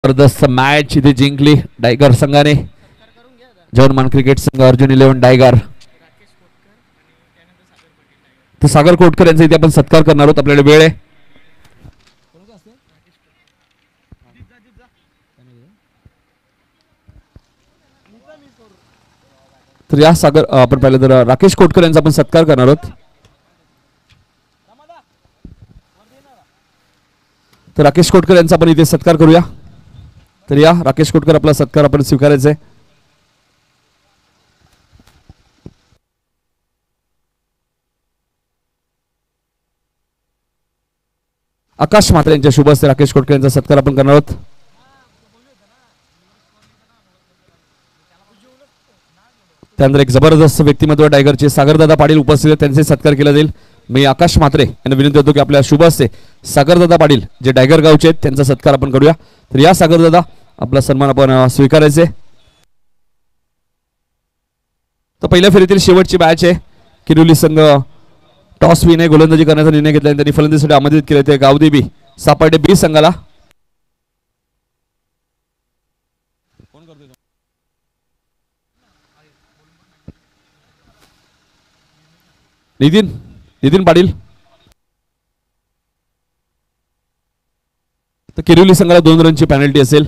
जबरदस्त मॅच इथे जिंकली डायगर संघाने. जर्मन क्रिकेट संघ अर्जुन 11 डायगर. तर सागर कोटकर यांचा इथे आपण सत्कार करणार आहोत. आपल्याला वेळ आहे. तर या सागर आपण पाहिलं तर राकेश कोटकर यांचा आपण सत्कार करणार आहोत. तर राकेश कोटकर यांचा आपण इथे सत्कार करूया. तर या राकेश कोटकर आपला सत्कार आपण स्वीकारायचा आहे. आकाश म्हात्रे यांच्या शुभ हस्ते राकेश कोटकर यांचा सत्कार आपण करणार आहोत. त्यानंतर एक जबरदस्त व्यक्तिमत्व टायगरचे सागरदादा पाटील उपस्थित आहेत. त्यांचे सत्कार केला जाईल. मी आकाश म्हात्रे यांना विनंती करतो की आपल्या शुभ हस्ते सागरदादा पाटील जे डायगर गावचे आहेत त्यांचा सत्कार आपण करूया. तर या सागरदादा आपला सन्मान आपण स्वीकारायचे. तर पहिल्या फेरीतील शेवटची मॅच आहे. किरोली संघ टॉस विने गोलंदाजी करण्याचा निर्णय घेतला आणि त्यांनी फलंदाजीसाठी आमंत्रित केले ते गावदेवी सापडे बी संघाला. नितीन पाटील. तर किरोली संघाला 2 रनची पेनल्टी असेल.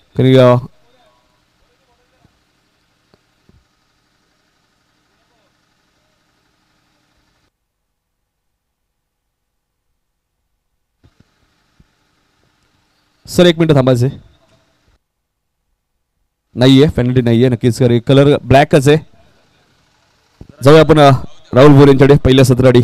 सर 1 मिनिट थांबायचे. नाहीये पेनल्टी नाहीये. नक्कीच कलर ब्लॅकच आहे. जाऊया आपण राहुल भोर यांच्याकडे पहिल्या सत्राडी.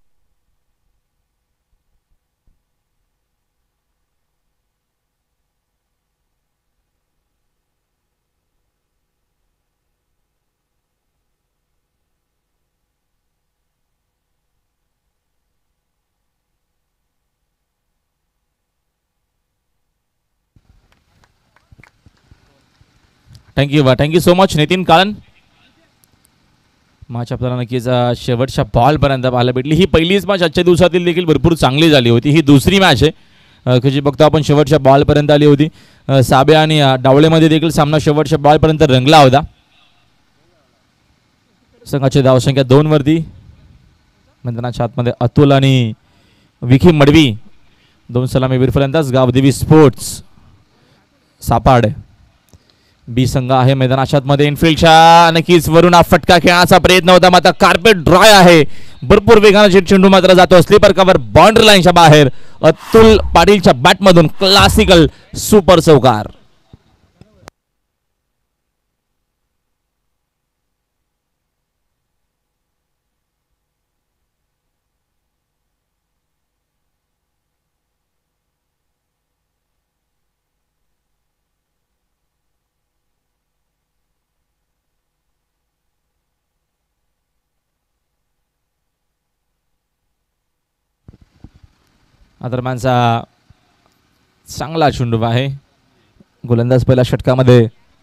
Thank you so much Nitin Kalan. Match आपल्याला नक्कीच शेवटच्या बॉलपर्यंत पाहायला भेटली. ही पहिलीच मॅच आजच्या दिवसातील देखील भरपूर चांगली झाली होती. ही दुसरी मॅच आहे की जी बघतो आपण शेवटच्या बॉलपर्यंत आली होती. साबे आणि डावळेमध्ये देखील सामना शेवटच्या बॉलपर्यंत रंगला होता. संघाची धावसंख्या 2 वरती. मैदानाच्या आतमध्ये अतुल आणि विखी मडवी 2 सलामीवीर फलंदाज. गावदेवी स्पोर्ट्स सापाड बी संघ आहे मैदानाच्या आतमध्ये. इनफिल्डच्या नक्कीच वरून फटका खेळण्याचा प्रयत्न होता मात्र कार्पेट ड्राय आहे. भरपूर वेगाने चेंडू मात्र जातो स्लीपर कव्हर बाउंड्री लाईनच्या बाहेर. अतुल पाटीलच्या बॅटमधून क्लासिकल सुपर चौकार. दरम्यानचा चांगला चेंडू आहे. गोलंदाज पहिल्या षटकामध्ये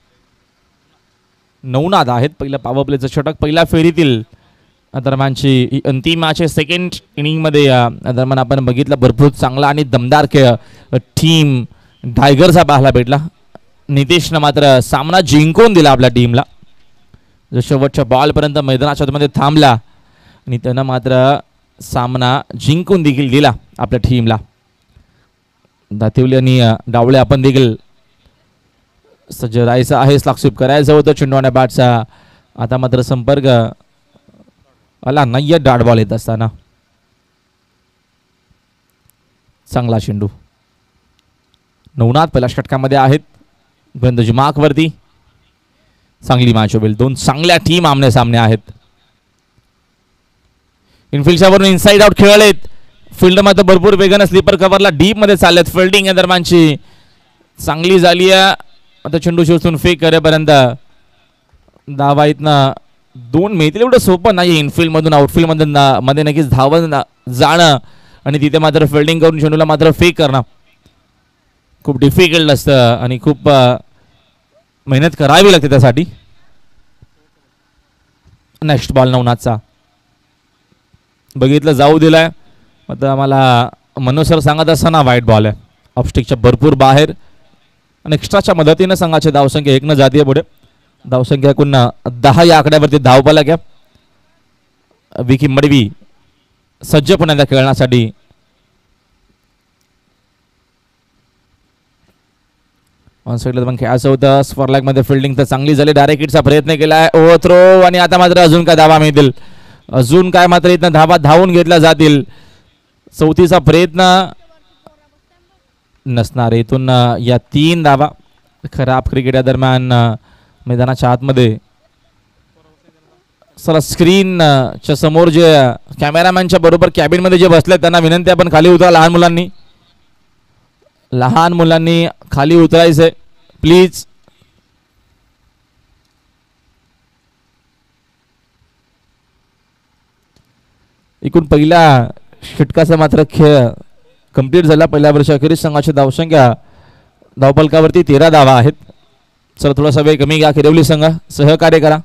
नवनाद आहेत. पहिल्या पॉवर प्लेचं षटक पहिल्या फेरीतील दरम्यानची अंतिम मॅच आहे. सेकंड इनिंगमध्ये दरम्यान आपण बघितलं भरपूर चांगला आणि दमदार टीम टायगरचा पाहायला भेटला. नितेशनं मात्र सामना जिंकून दिला आपल्या टीमला. जो शेवटच्या बॉलपर्यंत मैदानाच्या आतमध्ये थांबला आणि त्यानं मात्र सामना जिंकून देखील दिला आपल्या टीमला. दातिवली आणि डावळे आपण देखील सज्ज राहायचं आहे. स्लाक्स्वीप करायचं होतं चेंडू बॅटचा. आता मात्र संपर्क आला नाही. डॉट बॉल येत असताना चांगला चेंडू. नवनाथ पहिल्या षटकामध्ये आहेत. गोलंदाजी मार्कवरती. चांगली मॅच होईल. 2 चांगल्या टीम आमने सामने आहेत. इनफिल्डच्या वरून इनसाइड आउट खेळलेत. फील्ड मात्र भरपूर वेगाने स्लीपर कव्हरला डीप मध्ये चाललेत. फिल्डिंग या दरम्यानची चांगली झाली आहे. आता चेंडू शिवसून फेक करेपर्यंत धावा इथनं 2 मिळतील. एवढं सोपं नाही इनफिल्ड मधून आउटफिल्ड मध्ये नक्कीच धावून जाणं आणि तिथे मात्र फिल्डिंग करून चेंडूला मात्र फेक करणं खूप डिफिकल्ट असतं आणि खूप मेहनत करावी लागते त्यासाठी. नेक्स्ट बॉल नवनाथचा बघितलं जाऊ दिलाय. आता आम्हाला मनोज सर सांगत असताना वाईट बॉल आहे. ऑफस्टिकच्या भरपूर बाहेर. आणि एक्स्ट्राच्या मदतीनं संघाचे धावसंख्या 1 न जातीय पुढे. धावसंख्या एकूण 10 या आकड्यावरती धावपाला घ्या. विकी मडवी सज्ज पुन्हा खेळण्यासाठी. ऑन साईडला पण खेळायचं होतं. स्फॉरलॅक मध्ये फिल्डिंग तर चांगली झाली. डायरेक्ट हिटचा प्रयत्न केलाय. ओव्हर थ्रो आणि आता मात्र अजून काय धावा मिळतील. अजून काय मात्र इथं धावा धावून घेतल्या जातील. चौथीचा प्रयत्न नसणार. इथून या 3 धावा. खराब क्रिकेट दरम्यान मैदानाच्या आतमध्ये चला स्क्रीनच्या समोर जे कॅमेरामॅनच्या बरोबर कॅबिनमध्ये जे बसले त्यांना विनंती आपण खाली उतरा. लहान मुलांनी खाली उतरायचंय प्लीज. एकूण पहिल्या षटकाचा मात्र खेळ कंप्लीट झाला. पहिल्या वर्षी अखेरीस संघाची धावसंख्या धावफलकावरती 13 धावा आहेत. चला थोडासा वेळ कमी घ्या. किरवली संघ सहकार्य करा.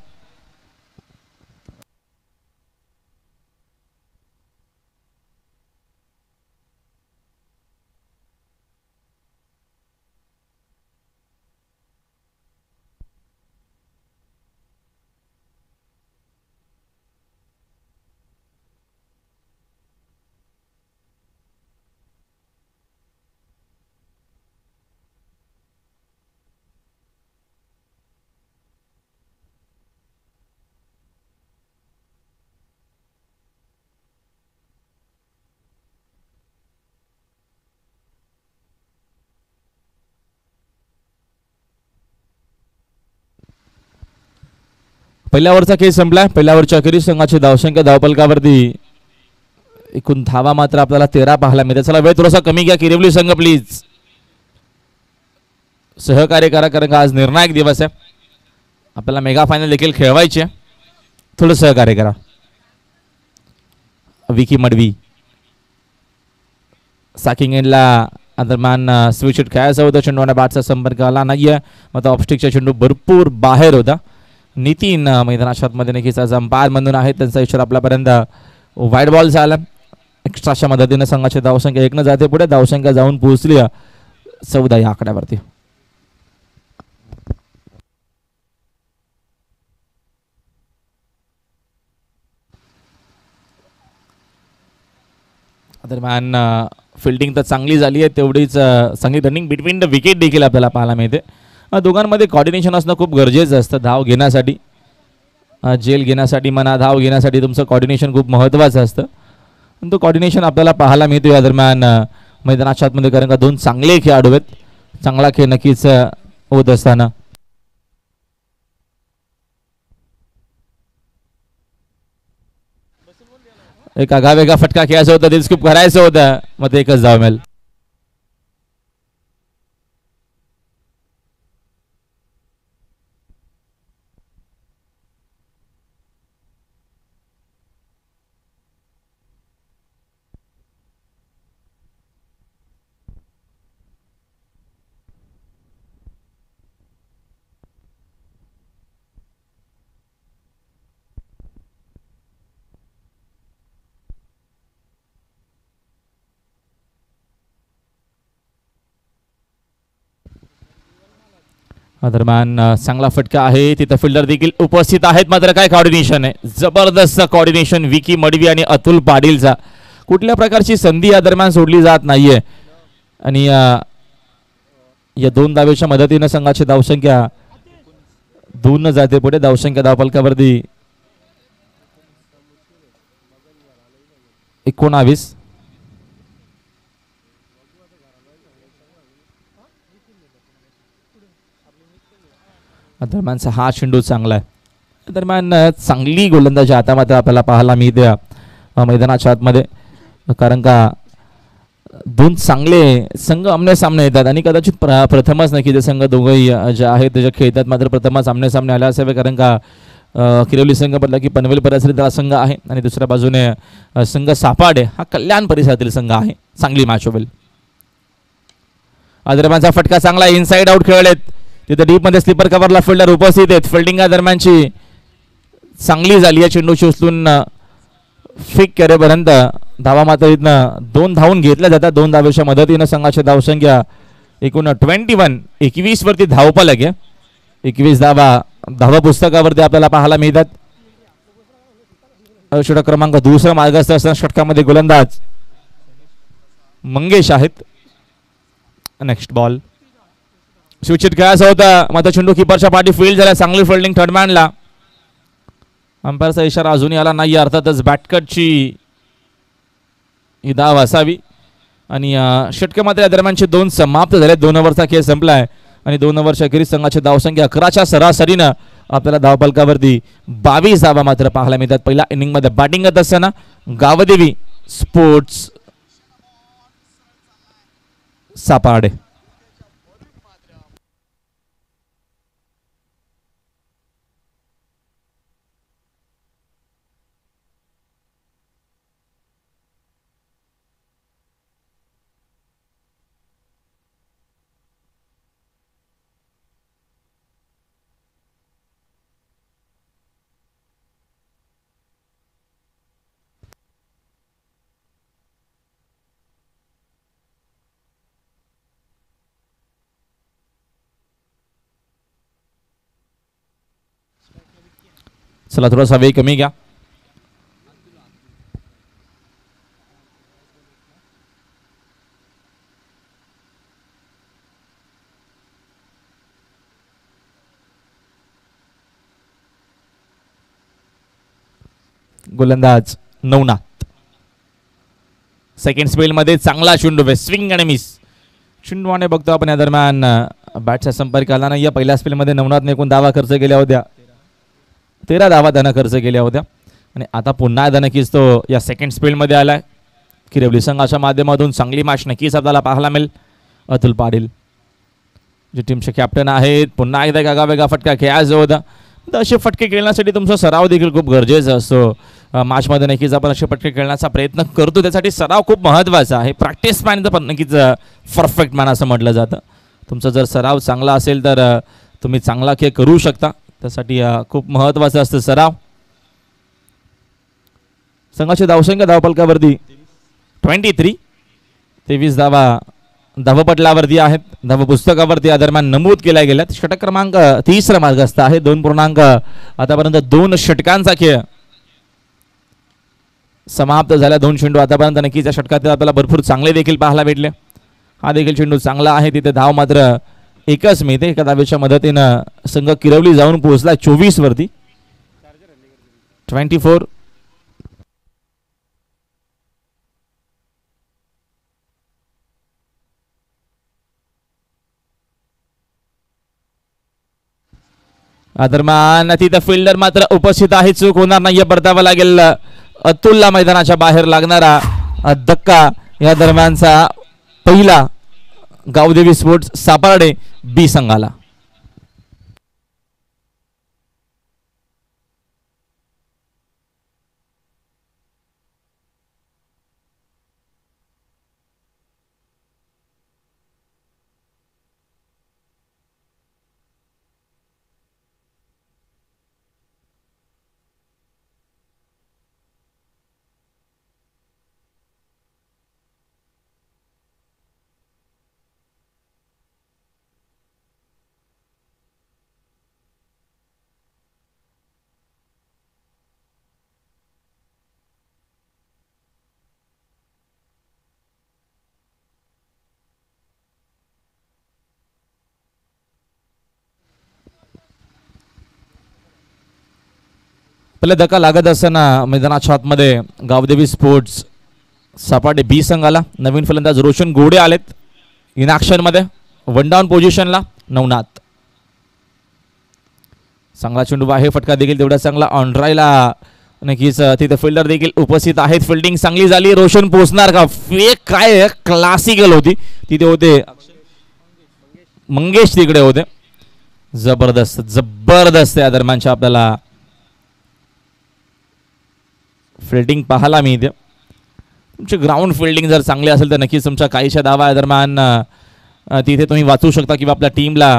पहिल्या ओव्हरचा खेळ संपलाय. पहिल्या ओव्हरच्या अखेरीस संघाची धावसंख्या धावफलकावरती एकूण धावा मात्र आपल्याला 13 पाहायला मिळते. चला वेळ थोडासा कमी घ्या. किरवली संघ प्लीज सहकार्य करा कारण का आज निर्णायक दिवस आहे. आपल्याला मेगा फायनल देखील खेळवायची आहे. थोडं सहकार्य करा. विकी मडवी सॅकिंग एंडला दरम्यान स्विच हिट खेळायचं होतं. चेंडूने बॅटचा संपर्क आला नाहीये. मग ऑफस्टिकचा चेंडू भरपूर बाहेर होता. नितीन मैदानाच्या आतमध्ये नक्कीच आज अंपायर म्हणून आहेत. त्यांचा इशारा आपल्यापर्यंत वाईट बॉल झाला. एक्स्ट्राच्या मदतीने संघाची धावसंख्या 1 न जाते पुढे. धावसंख्या जाऊन पोहोचली 14 या आकड्यावरती. दरम्यान फिल्डिंग तर चांगली झाली आहे. तेवढीच चांगली रनिंग बिटवीन द विकेट देखील आपल्याला पाहायला मिळते. दोघांमध्ये कॉर्डिनेशन असणं खूप गरजेचं असतं. धाव घेण्यासाठी जेल घेण्यासाठी म्हणा धाव घेण्यासाठी तुमचं कॉर्डिनेशन खूप महत्त्वाचं असतं. तो कॉर्डिनेशन आपल्याला पाहायला मिळतो या दरम्यान मैदानाच्या आतमध्ये कारण का 2 चांगले खेळाडू आहेत. चांगला खेळ नक्कीच होत असताना एक आगावेगा फटका खेळायचा होता. दिल स्कूप करायचं होतं. मग ते एकच धाव मिळेल. दरम्यान चांगला फटका आहे. तिथं फिल्डर देखील उपस्थित आहेत. मात्र काय कॉर्डिनेशन आहे. जबरदस्त कॉर्डिनेशन विकी मडवी आणि अतुल पाटीलचा. कुठल्या प्रकारची संधी या दरम्यान सोडली जात नाहीये. आणि या 2 धावेच्या मदतीने संघाची धावसंख्या 2 न जाते पुढे. धावसंख्या धावफलकावरती 19. दरम्यानचा हा चेंडू चांगला आहे. दरम्यान चांगली गोलंदाजी आता मात्र आपल्याला पाहायला मिळते मैदानाच्या आतमध्ये कारण का 2 चांगले संघ आमने सामने येतात. आणि कदाचित प्रथमच नक्की ते संघ दोघंही जे आहेत ते जे खेळतात मात्र प्रथमच आमने सामने आले असावे कारण का किरवली संघ बदला की पनवेल परिसरातील संघ आहे आणि दुसऱ्या बाजूने संघ सापाडे हा कल्याण परिसरातील संघ आहे. चांगली मॅच होईल. दरम्यानचा फटका चांगला इनसाइड आउट खेळलेत. तिथे डीप मध्ये स्लीपर कव्हरला फिल्डर उपस्थित आहेत. फिल्डिंग दरम्यानची चांगली झाली आहे. चेंडूची उचलून फिक करेपर्यंत धावा मात्र इथनं 2 धावून घेतल्या जातात. 2 धावेच्या मदतीनं संघाची धावसंख्या एकूण 21 वरती धावफलक आहे. 21 धावा पुस्तकावरती आपल्याला पाहायला मिळतात. षटक क्रमांक दुसरा मार्गस्थ असताना षटकामध्ये गोलंदाज मंगेश आहेत. नेक्स्ट बॉल स्विच खेळायचा होता मात्र चेंडू किपरच्या पाठी फील्ड झाला. चांगली फिल्डिंग थर्ड मॅनला. अंपायरचा इशारा अजूनही आला नाही. अर्थातच बॅटकटची ही धाव असावी. आणि षटके मात्र या दरम्यानचे 2 समाप्त झाले. 2 ओव्हरचा खेळ संपलाय आणि 2 ओव्हरच्या अखेरीस संघाची धावसंख्या 11च्या सरासरीनं आपल्याला धावफलकावरती 22 धावा मात्र पाहायला मिळतात. पहिल्या इनिंगमध्ये बॅटिंग करत असताना गावदेवी स्पोर्ट्स सापाडे. चला थोडासा वेग कमी घ्या. गोलंदाज नवनाथ. सेकंड स्पेल मध्ये चांगला चेंडू स्विंग आणि मिस. चेंडूने बघतो आपण या दरम्यान बॅटचा संपर्क आला नाही. या पहिल्या स्पेलमध्ये नवनाथने एकूण धावा खर्च केल्या होत्या. 13 धावा त्यानं खर्च केल्या होत्या आणि आता पुन्हा नक्कीच तो या सेकंड स्पेलमध्ये आलाय. किरवली संघाच्या माध्यमातून चांगली मॅच नक्कीच आपल्याला पाहायला मिळेल. अतुल पाटील जे टीमचे कॅप्टन आहेत पुन्हा एकदा गागावेगा फटका खेळायचा होता. तर असे फटके खेळण्यासाठी तुमचा सराव देखील खूप गरजेचा असतो. मॅचमध्ये नक्कीच आपण असे फटके खेळण्याचा प्रयत्न करतो. त्यासाठी सराव खूप महत्त्वाचा आहे. प्रॅक्टिस मॅन तर नक्कीच परफेक्ट मॅन असं म्हटलं जातं. तुमचा जर सराव चांगला असेल तर तुम्ही चांगला खेळ करू शकता. त्यासाठी खूप महत्त्वाचं असतं सराव. संघाची धावसंख्या धावफलकावरती 23 धावा धावपटलावरती आहेत. धावपुस्तकावरती या दरम्यान नमूद केल्या गेल्यात. षटक क्रमांक 30 मार्गस्थ आहे. 2 आतापर्यंत 2 षटकांचा खेळ समाप्त झाला. 2 चेंडू आतापर्यंत नक्कीच या षटकात आपल्याला भरपूर चांगले देखील पाहायला भेटले. हा देखील चेंडू चांगला आहे. तिथे धाव मात्र एकच मिळते. एका धावेच्या मदतीनं संघ किरवली जाऊन पोहोचला 24 वरती. 24. दरम्यान तिथं फिल्डर मात्र उपस्थित आहे. चूक होणार नाही परतावा लागेल. अतुलला मैदानाच्या बाहेर लागणारा धक्का या दरम्यानचा पहिला गावदेवी स्पोर्ट्स सापार्डे बी संघाला. पहिले धक्का लागत असताना मैदानाच्या आतमध्ये गावदेवी स्पोर्ट्स सापाटे बी संघाला नवीन फलंदाज रोशन गोडे आलेत इन ॲक्शन मध्ये. 1 डाऊन पोझिशनला नवनाथ. चांगला चेंडू आहे. फटका देखील तेवढा चांगला. ऑन ड्रायला नक्कीच तिथे फिल्डर देखील उपस्थित आहेत. फिल्डिंग चांगली झाली. रोशन पोहोचणार का? फेक काय क्लासिकल होती. तिथे होते मंगेश तिकडे होते. जबरदस्त जबरदस्त या दरम्यानच्या आपल्याला फिल्डिंग पाहायला मिळते. तुमची ग्राउंड फिल्डिंग जर चांगली असेल तर नक्कीच तुमच्या काहीशा धावा दरम्यान तिथे तुम्ही वाचू शकता किंवा आपल्या टीमला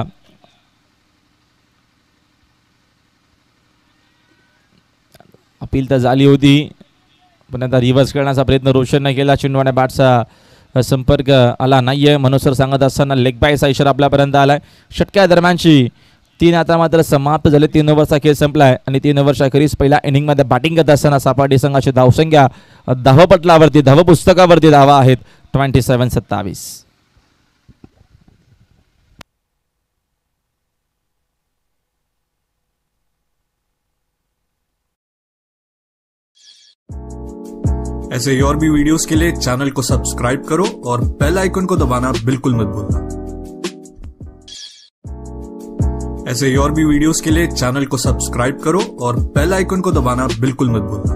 अपील तर झाली होती पण आता रिव्हर्स करण्याचा प्रयत्न रोशनने केला. चेंडूने बॅटचा संपर्क आला नाहीये. मनोज सर सांगत असताना लेग बायचा इशारा आपल्यापर्यंत आलाय. षटक्या दरम्यानची 3 आता मात्र समाप्त झाले. 3 ओव्हरचा खेळ संपलाय आणि 3 ओव्हरच्या अखेरीस पहिल्या इनिंगमध्ये बॅटिंग करत असताना सापाडी संघाची धावसंख्या धावपटलावरती धावपुस्तकावरती धावा आहेत 27-27. ऐसे ही और भी वीडियोस के लिए चैनल को सब्सक्राइब करो और बेल आइकन को दबाना बिल्कुल मत भूलना। ऐसे ही और भी वीडियोस के लिए चैनल को सब्सक्राइब करो और बेल आइकन को दबाना बिल्कुल मत भूलना।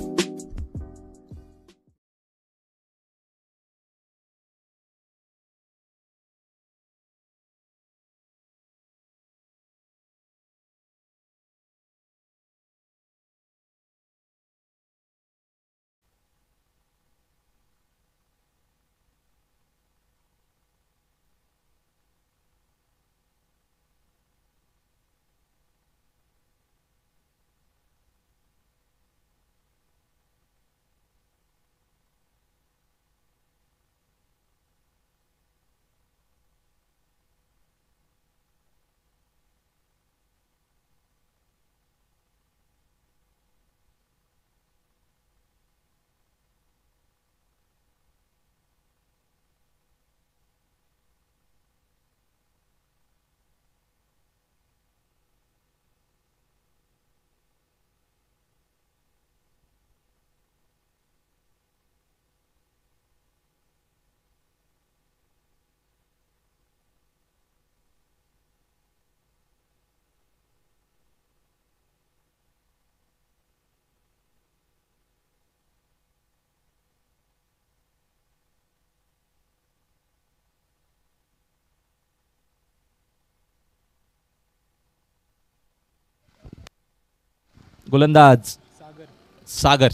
गोलंदाज सागर.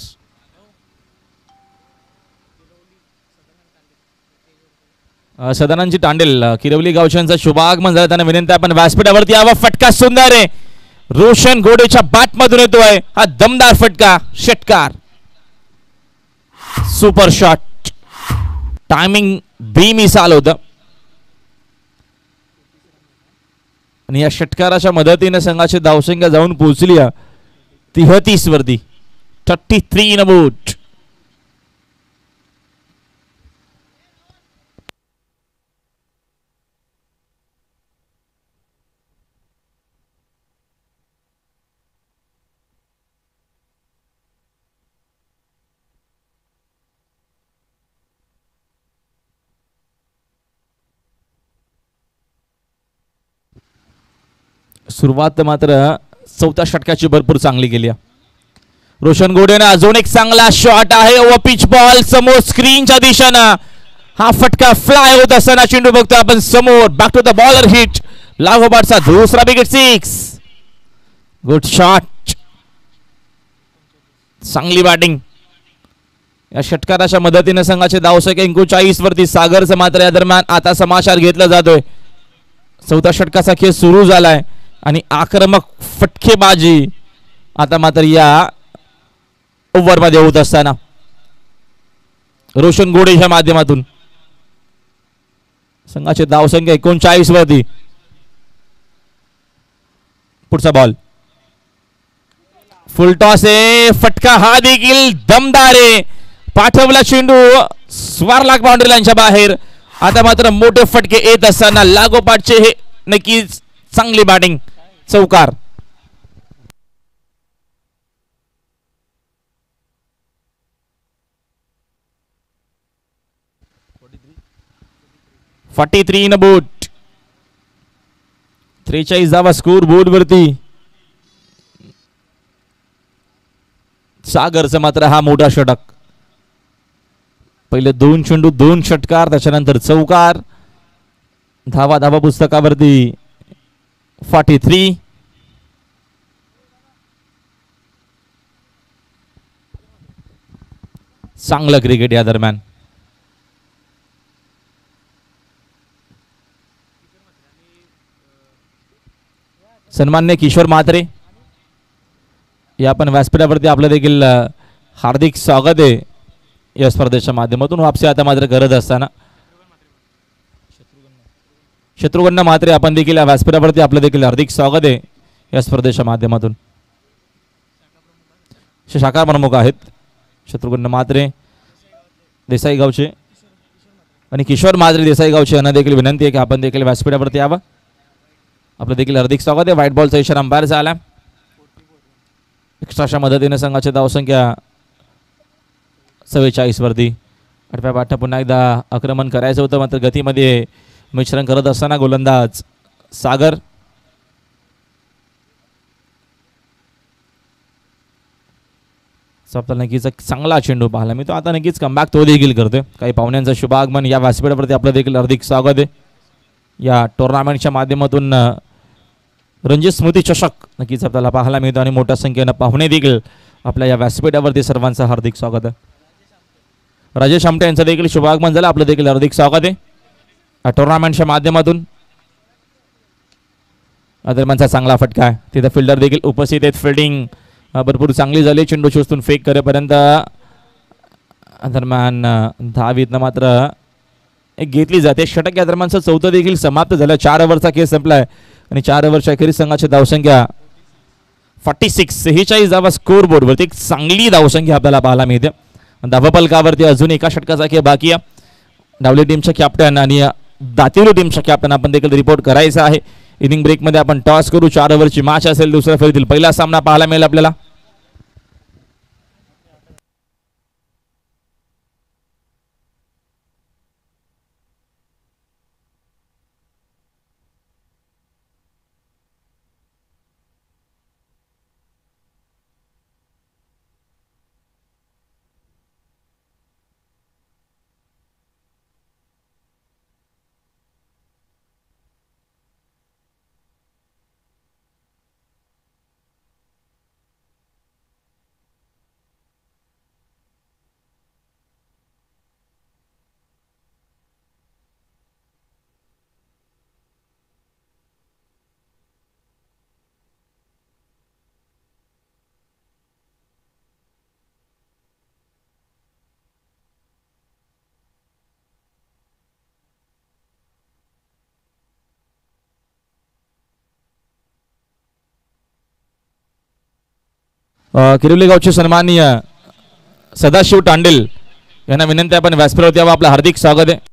सदानंदजी तांडेल किरवली गावच्यांचा शुभागमन झाला. त्यांना विनंती आपण व्यासपीठावरती यावा. फटका सुंदर आहे. रोशन घोडेच्या बॅट मधून येतोय हा दमदार फटका. षटकार. Super shot. टायमिंग बेमिसाल होतं आणि या षटकाराच्या मदतीने संघाची धावसंख्या जाऊन पोहोचली 33 वरती. 33 इन बोट. सुरुवात मात्र चौथ्या षटकाची भरपूर चांगली गेली. रोशन घोडेने अजून एक चांगला शॉट आहे. ओव्हर पिच बॉल समोर स्क्रीनच्या दिशेनं हा फटका फ्लाय होत असताना चेंडू बघतो आपण समोर. Back to the bowler hit. लागोपाठचा दुसरा विकेट 6. Good shot. चांगली बॅटिंग. या षटकाराच्या मदतीने संघाचे धावसंख्या 39 वरती. सागरचं मात्र या दरम्यान आता समाचार घेतला जातोय. चौथ्या षटकाचा खेळ सुरू झालाय आणि आक्रमक फटकेबाजी आता मात्र या ओव्हर मध्ये होत असताना रोशन घोडेच्या माध्यमातून संघाची धावसंख्या 39 वरती. पुढचा बॉल फुल टॉस आहे. फटका हा देखील दमदार आहे. पाठवला चेंडू स्वारलाग बाउंड्री लाईनच्या बाहेर. आता मात्र मोठे फटके येत असताना लागोपाठचे हे नक्कीच चांगली बॅटिंग. चौकार. फॉर्टी 43 इन बोट. 43 धावा स्कोर बोर्ड वरती. सागरचं मात्र हा मोठा षटक. पहिले 2 चेंडू 2 षटकार त्याच्यानंतर चौकार. धावा पुस्तकावरती 43. चांगलं क्रिकेट या दरम्यान. सन्मान्य किशोर म्हात्रे या पण व्यासपीठावरती आपलं देखील हार्दिक स्वागत आहे. या स्पर्धेच्या माध्यमातून. वापसी आता मात्र करत असताना शत्रुघ्न म्हात्रे आपण देखील या व्यासपीठावरती आपलं देखील हार्दिक स्वागत आहे या स्पर्धेच्या माध्यमातून. शाखा प्रमुख आहेत शत्रुघ्न म्हात्रे देसाई गावचे आणि किशोर म्हात्रे देसाई गावचे यांना देखील विनंती आहे की आपण देखील व्यासपीठावरती यावं. आपलं देखील हार्दिक स्वागत आहे. व्हाईट बॉलचा इशारा अंपायरचा आला. एक्स्ट्राच्या मदतीने संघाची धावसंख्या 44 वरती. आठव्या पाठा पुन्हा एकदा आक्रमण करायचं होतं मात्र गतीमध्ये मिश्रण करत असताना गोलंदाज सागर आपल्याला नक्कीच एक चांगला चेंडू पाहायला मिळतो. आता नक्कीच कमबॅक तो देखील करतोय. काही पाहुण्यांचं शुभागमन या व्यासपीठावरती आपलं देखील हार्दिक स्वागत आहे. या टुर्नामेंटच्या माध्यमातून रणजी स्मृती चषक नक्कीच आपल्याला पाहायला मिळतो आणि मोठ्या संख्येनं पाहुणे देखील आपल्या या व्यासपीठावरती सर्वांचं हार्दिक स्वागत आहे. राजेश आमटे यांचं देखील शुभागमन झालं. आपलं देखील हार्दिक स्वागत आहे या टुर्नामेंटच्या माध्यमातून. दरम्यानचा चांगला फटका आहे. तिथे फिल्डर देखील उपस्थित आहेत. फिल्डिंग भरपूर चांगली झाली. चेंडू चोचतून फेक करेपर्यंत दरम्यान धावीतनं मात्र एक घेतली जाते. षटक या दरम्यानचं चौथं देखील समाप्त झालं. 4 ओव्हरचा खेळ संपलाय आणि 4 ओव्हरच्या अखेरीस संघाची धावसंख्या 46 धावा स्कोर बोर्डवरती. एक चांगली धावसंख्या आपल्याला पाहायला मिळते. धावफलकावरती अजून एका षटकाचा खेळ बाकी आहे. डावली टीमच्या कॅप्टन आणि दातिवली टीमच्या कॅप्टन आपण देखील रिपोर्ट करायचा आहे. इनिंग ब्रेकमध्ये आपण टॉस करू. 4 ओव्हरची मॅच असेल. दुसऱ्या फेरीतील पहिला सामना पाहायला मिळेल आपल्याला. किरिवली गावचे सन्माननीय सदाशिव तांडेल यांना विनंती आपण व्यासपीठावरती यावं. आपलं हार्दिक स्वागत आहे.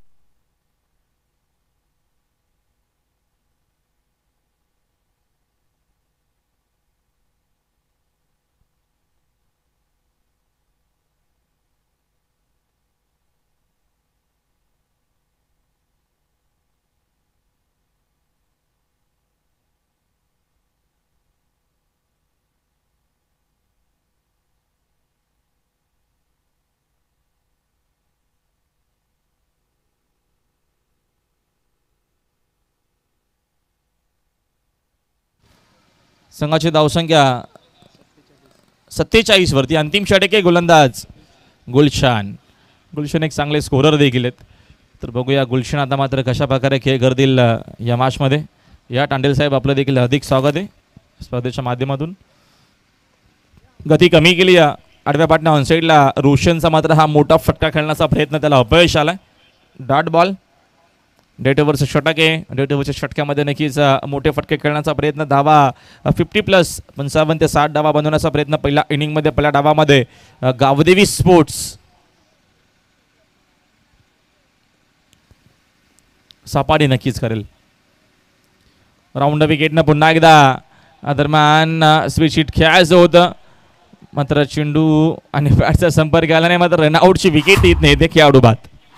संघाची धावसंख्या 47 वरती. अंतिम षटके गोलंदाज गुलशान एक चांगले स्कोरर देखील आहेत. तर बघूया गुलशन आता मात्र कशा प्रकारे खेळ करतील या मॅचमध्ये. या तांडेल साहेब आपलं देखील अधिक स्वागत आहे स्पर्धेच्या माध्यमातून. गती कमी केली या आडव्या पाटणा ऑनसाईडला. रोशनचा मात्र हा मोठा फटका खेळण्याचा प्रयत्न त्याला अपयश आलाय. डॉट बॉल डेट ओव्हरचं षटक आहे. डेट ओव्हरच्या षटक्यामध्ये नक्कीच मोठे फटके खेळण्याचा प्रयत्न. धावा 50+ 55 ते 60 धावा बनवण्याचा प्रयत्न पहिल्या इनिंगमध्ये. पहिल्या डावामध्ये गावदेवी स्पोर्ट्स सपाटी नक्कीच करेल. राऊंड विकेटनं पुन्हा एकदा दरम्यान स्वीट खेळायचं होतं मात्र चेंडू आणि बॅटचा संपर्क आला नाही. मात्र रनआउटची विकेट येत नाही ते खेळाडू बाद.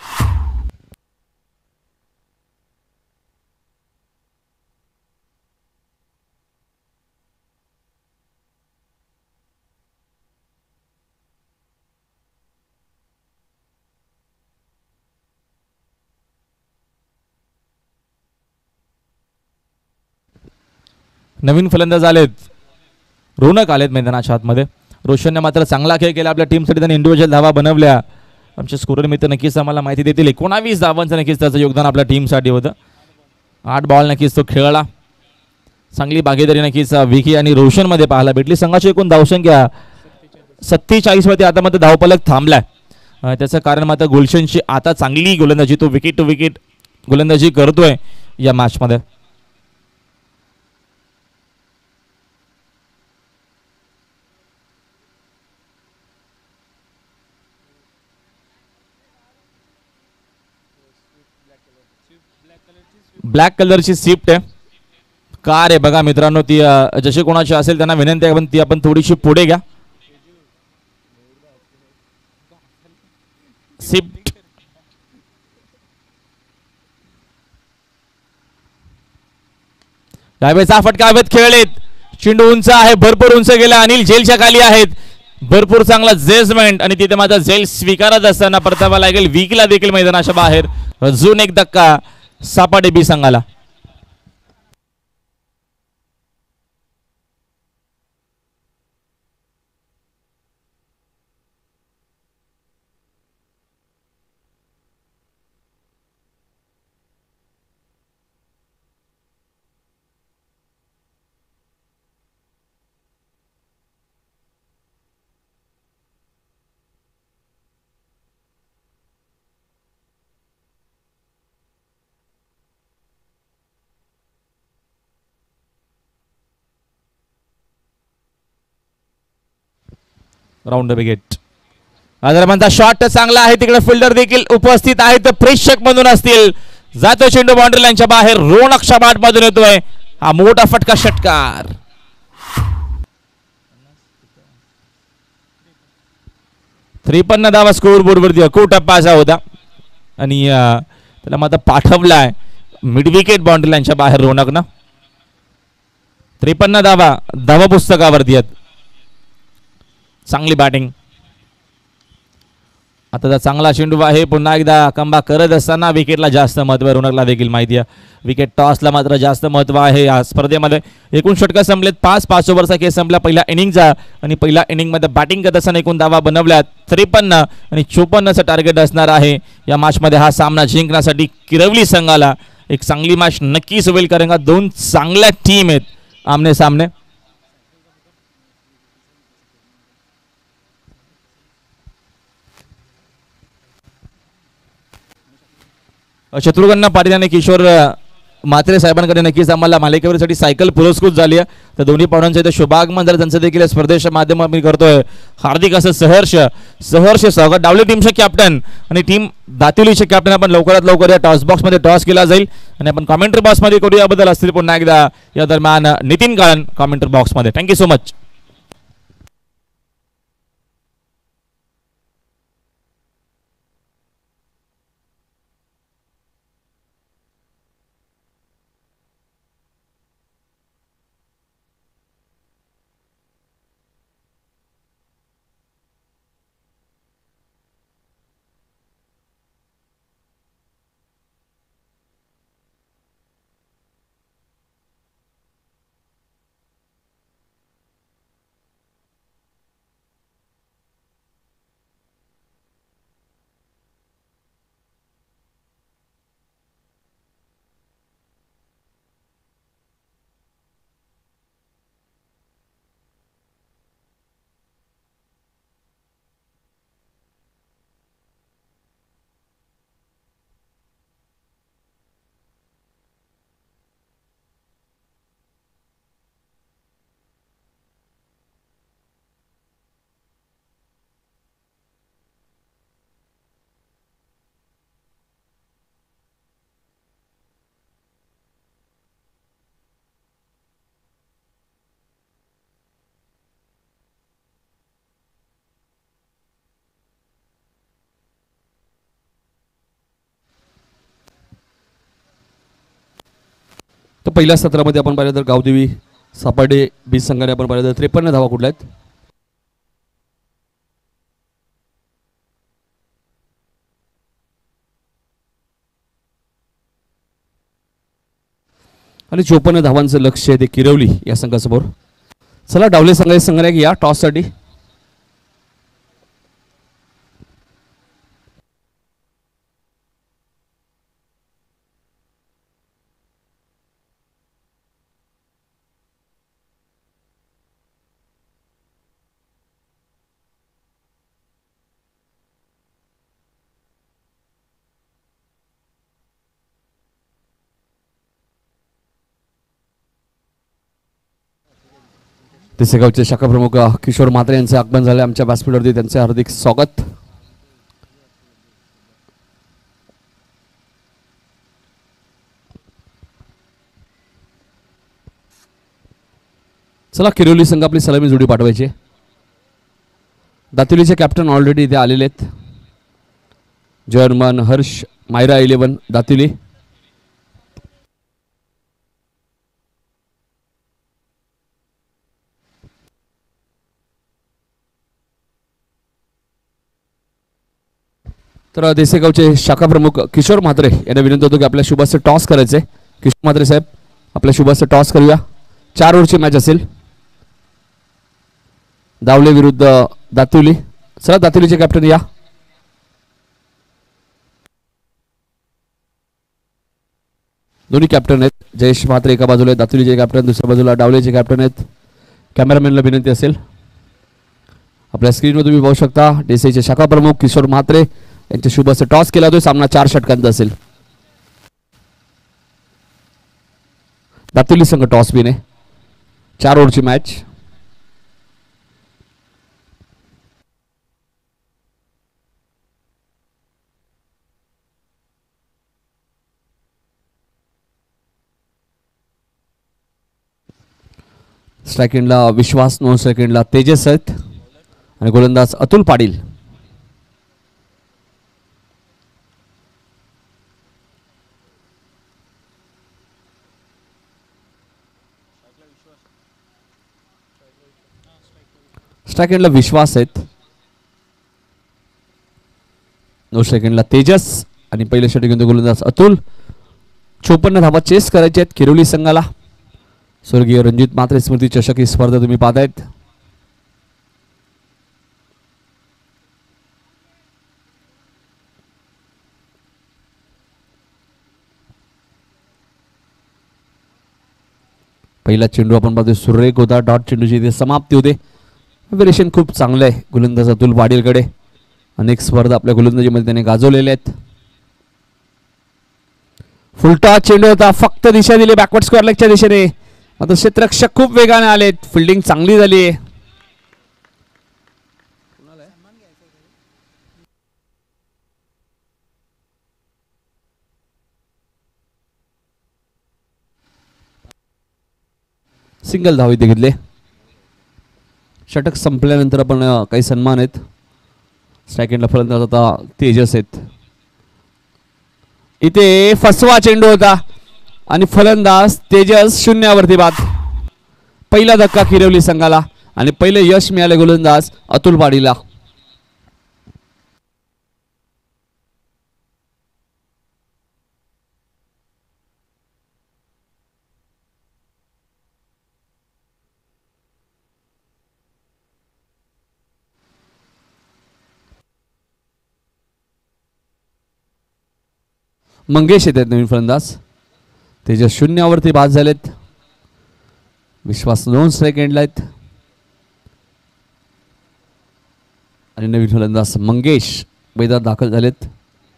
नवीन फलंदाज आलेत. रोनक आलेत मैदानाच्या आतमध्ये. रोशनने मात्र चांगला खेळ केला आपल्या टीमसाठी. त्यांनी इंडिव्हिज्युअल धावा बनवल्या. आमचे स्कोरर मित्र नक्कीच आम्हाला माहिती देतील. 19 धावांचं नक्कीच त्याचं योगदान आपल्या टीमसाठी होतं. 8 बॉल नक्कीच तो खेळला. चांगली भागीदारी नक्कीच विकी आणि रोशनमध्ये पाहायला भेटली. संघाची एकूण धावसंख्या 47 वरती. आता मात्र धावफलक थांबलाय. त्याचं कारण मात्र गुलशनची आता चांगली गोलंदाजी, तो विकेट टू विकेट गोलंदाजी करतोय या मॅचमध्ये. ब्लॅक कलरची स्विफ्ट आहे. कार आहे बघा मित्रांनो, ती जशी कोणाची असेल त्यांना विनंती आहे पण ती आपण थोडीशी पुढे घ्या. स्विफ्ट यावेळेचा फटका हवेत खेळलेत. चेंडू उंच आहे, भरपूर उंच गेला. अनिल झेलच्या खाली आहेत. भरपूर चांगला जेजमेंट आणि तिथे माझा झेल स्वीकारत असताना परतावा लागेल विकला देखील मैदानाच्या बाहेर. अजून एक धक्का सापाडे बी संघाला. Round wicket. आदरमनचा शॉट चांगला आहे. तिकडे फिल्डर देखील उपस्थित आहेत. प्रेक्षक म्हणून असतील. जातो चेंडू बाउंड्री लाईनच्या बाहेर. रोनक शबाट मधून येतोय. हा मोठा फटका षटकार. 53 धावा स्कोर बोर्डवरती अको टप्पाचा होता आणि त्याला मात्र पाठवलाय मिड विकेट बाउंड्री लाईनच्या बाहेर रोनकनं. 53 धावा पुस्तकावरती आहेत. चांगली बॅटिंग. आता चांगला चेंडू आहे. पुन्हा एकदा कंबा करत असताना विकेटला जास्त महत्व आहे. रोनकला देखील माहिती आहे विकेट टॉसला मात्र जास्त महत्व आहे या स्पर्धेमध्ये. एकूण षटकं संपलेत. 5 ओव्हरचा खेळ संपला पहिल्या इनिंगचा आणि पहिल्या इनिंगमध्ये बॅटिंग करत असताना एकूण धावा बनवल्यात 53 आणि 54चं टार्गेट असणार आहे या मॅचमध्ये. हा सामना जिंकण्यासाठी किरवली संघाला एक चांगली मॅच नक्कीच होईल कारण का दोन चांगल्या टीम आहेत आमने सामने. शत्रुघ्न पाटील आणि किशोर म्हात्रे साहेबांकडे नक्कीच आम्हाला मालिकेवरसाठी सायकल पुरस्कृत झाली आहे. तर दोन्ही पाहुण्यांचं इथं शुभागमन जर त्यांचं देखील स्पर्धेच्या माध्यमातून करतोय. हार्दिक असं सहर्ष स्वागत. डावली टीमचे कॅप्टन आणि टीम दातिवलीचे कॅप्टन आपण लवकरात लवकर या टॉस बॉक्समध्ये टॉस केला जाईल आणि आपण कॉमेंट्री बॉक्समध्ये करू. याबद्दल असतील पुन्हा एकदा या दरम्यान नितीन काळन कॉमेंट्री बॉक्समध्ये. Thank you so much. तर पहिल्या सत्रामध्ये आपण पाहिलं तर गावदेवी सापाडे बीज संघाने आपण पाहिलं तर 53 धावा कुठल्या आहेत. आणि 54 धावांचं लक्ष आहे ते किरवली या संघासमोर. चला डावले संघाने या टॉससाठी. तिसेगावचे शाखा प्रमुख किशोर म्हात्रे यांचे आगमन झाले आमच्या व्यासपीठावरती, त्यांचे हार्दिक स्वागत. चला किरोली संघ आपली सलामी जोडी पाठवायची. दातिवलीचे कॅप्टन ऑलरेडी इथे आलेले आहेत. जर्मन हर्ष, मायरा 11 दातिवली. तर देसेगावचे शाखा प्रमुख किशोर म्हात्रे यांना विनंती होतो की आपल्या शुभाचे टॉस करायचे. किशोर म्हात्रे साहेब, आपल्या शुभाचे टॉस करूया. 4 ओव्हरची मॅच असेल. दावले विरुद्ध दातिवली. चला दातिवलीचे कॅप्टन या. दोन्ही कॅप्टन आहेत. जयेश म्हात्रे एका बाजूला आहेत, दातिवलीचे कॅप्टन दुसऱ्या बाजूला डावलेचे कॅप्टन आहेत. कॅमेरामॅनला विनंती असेल, आपल्या स्क्रीनवर तुम्ही पाहू शकता देसाईचे शाखा प्रमुख किशोर म्हात्रे यांच्या शुभाचे टॉस केला जातोय. सामना 4 षटकांचा असेल. दातिवली संघ टॉस बिने. 4 ओव्हरची मॅच. स्ट्राईक एंडला विश्वास, नॉन स्ट्राईक एंडला तेजस आहेत आणि गोलंदाज अतुल पाटील. स्ट्राईक एंडला विश्वास आहेत, नो स्ट्राईक एंडला तेजस आणि पहिल्या षटकात गोलंदाज अतुल. 54 धावा चेस करायचे आहेत किरोली संघाला. स्वर्गीय रणजित म्हात्रे स्मृती चषक ही स्पर्धा तुम्ही पाहतायत. पहिला चेंडू आपण पाहतोय सुरेख होता. डॉट चेंडूची इथे समाप्ती होते. व्हेरिएशन खूप चांगलं आहे गोलंदाज अतुल पाटीलकडे. अनेक स्पर्धा आपल्या गोलंदाजीमध्ये त्याने गाजवलेल्या आहेत. फुलटा चेंडू होता, फक्त दिशा दिली बॅकवर्ड स्क्वेअर लेगच्या दिशेने. मात्र क्षेत्ररक्षक खूप वेगाने आलेत. फिल्डिंग चांगली झाली आहे. सिंगल धाव इथे घेतले. षटक संपल्यानंतर आपण काही सन्मान आहेत. स्ट्राईक एंडला फलंदाज आता तेजस आहेत. इथे फसवा चेंडू होता आणि फलंदाज तेजस शून्यावरती बाद. पहिला धक्का किरवली संघाला आणि पहिले यश मिळाले गोलंदाज अतुल पाटीलला. मंगेश येतात नवीन फलंदाज. तेजस शून्यावरती बाद झालेत. विश्वास 2 स्ट्राईक एंडला आहेत आणि नवीन फलंदाज मंगेश मैदानात दाखल झालेत.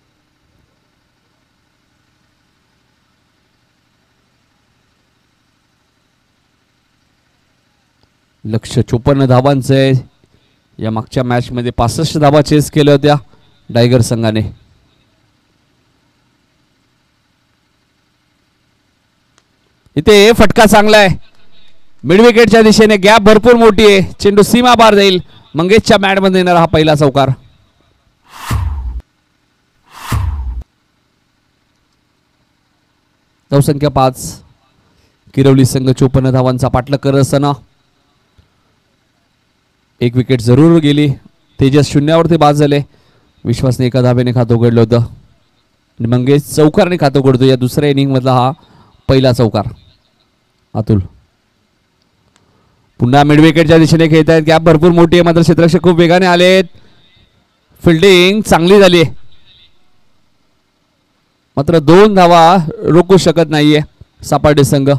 लक्ष्य 54 धावांचं आहे. या मागच्या मॅच मध्ये 65 धावा चेस केल्या होत्या टायगर संघाने. इथे फटका चांगला आहे. मिड विकेटच्या दिशेने गॅप भरपूर मोठी आहे. चेंडू सीमा बार जाईल. मंगेशच्या बॅट मध्ये येणार हा पहिला चौकार. धावसंख्या 5. किरवली संघ 54 धावांचा पाठलाग करत असताना 1 विकेट जरूर गेली. तेजस शून्यावरती बाद झाले. विश्वासने एका धावेने खातं उघडलं होतं आणि मंगेश चौकारने खातं उघडतो. या दुसऱ्या इनिंग मधला हा पहिला चौकार. अतुल पुन्हा मिड विकेटच्या दिशेने खेळत आहेत. गॅप भरपूर मोठी आहे मात्र क्षेत्ररक्षक खूप वेगाने आलेत. फिल्डिंग चांगली झाली आहे मात्र 2 धावा रोखू शकत नाहीये सापाडे संघ.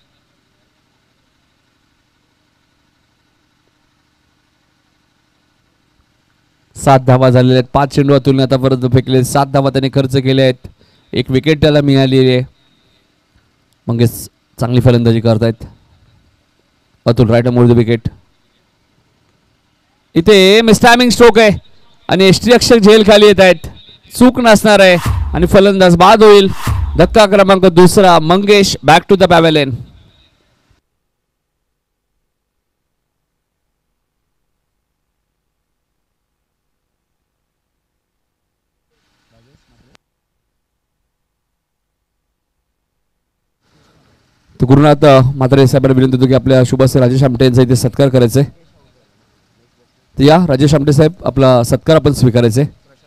सात धावा झालेल्या आहेत. 5 चेंडू अतुलने आतापर्यंत फेकले. 7 धावा त्याने खर्च केले आहेत. 1 विकेट त्याला मिळाली आहे. मंगेश चांगली फलंदाजी करतायत. Atul right more the wicket. इथे मिसटायमिंग स्ट्रोक आहे आणि यष्टीरक्षक झेल खाली येत आहेत. चूक नसणार आहे आणि फलंदाज बाद होईल. धक्का क्रमांक दुसरा. Mangesh back to the pavilion. तर गुरुनाथ म्हात्रे साहेबांना विनंती होतो की आपल्या शुभस्य राजेश आमटे यांचा इथे सत्कार करायचा आहे. तर या राजेश आमटे साहेब, आपला सत्कार आपण स्वीकारायचे.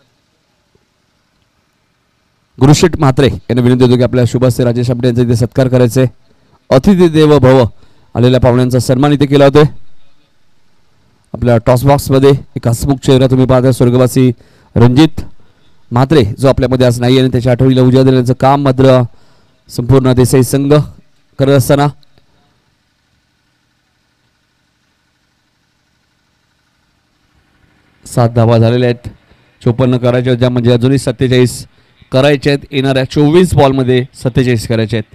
गुरुशेठ म्हात्रे यांना विनंती होतो की आपल्या शुभस्य राजेश आमटे यांचा इथे सत्कार करायचे. अतिथी देव भव आलेल्या पाहुण्यांचा सन्मान इथे केला होतोय. आपल्या टॉस बॉक्स मध्ये एक हसमुख चेहरा तुम्ही पाहता. स्वर्गवासी रणजित म्हात्रे जो आपल्यामध्ये आज नाही आणि त्याच्या आठवणीला उजाळा देण्याचं काम मात्र संपूर्ण देसाई संघ करत असताना 7 धावा झालेल्या आहेत. 54 करायच्या ज्या म्हणजे अजूनही 47 करायचे आहेत. येणाऱ्या 24 बॉलमध्ये 47 करायचे आहेत.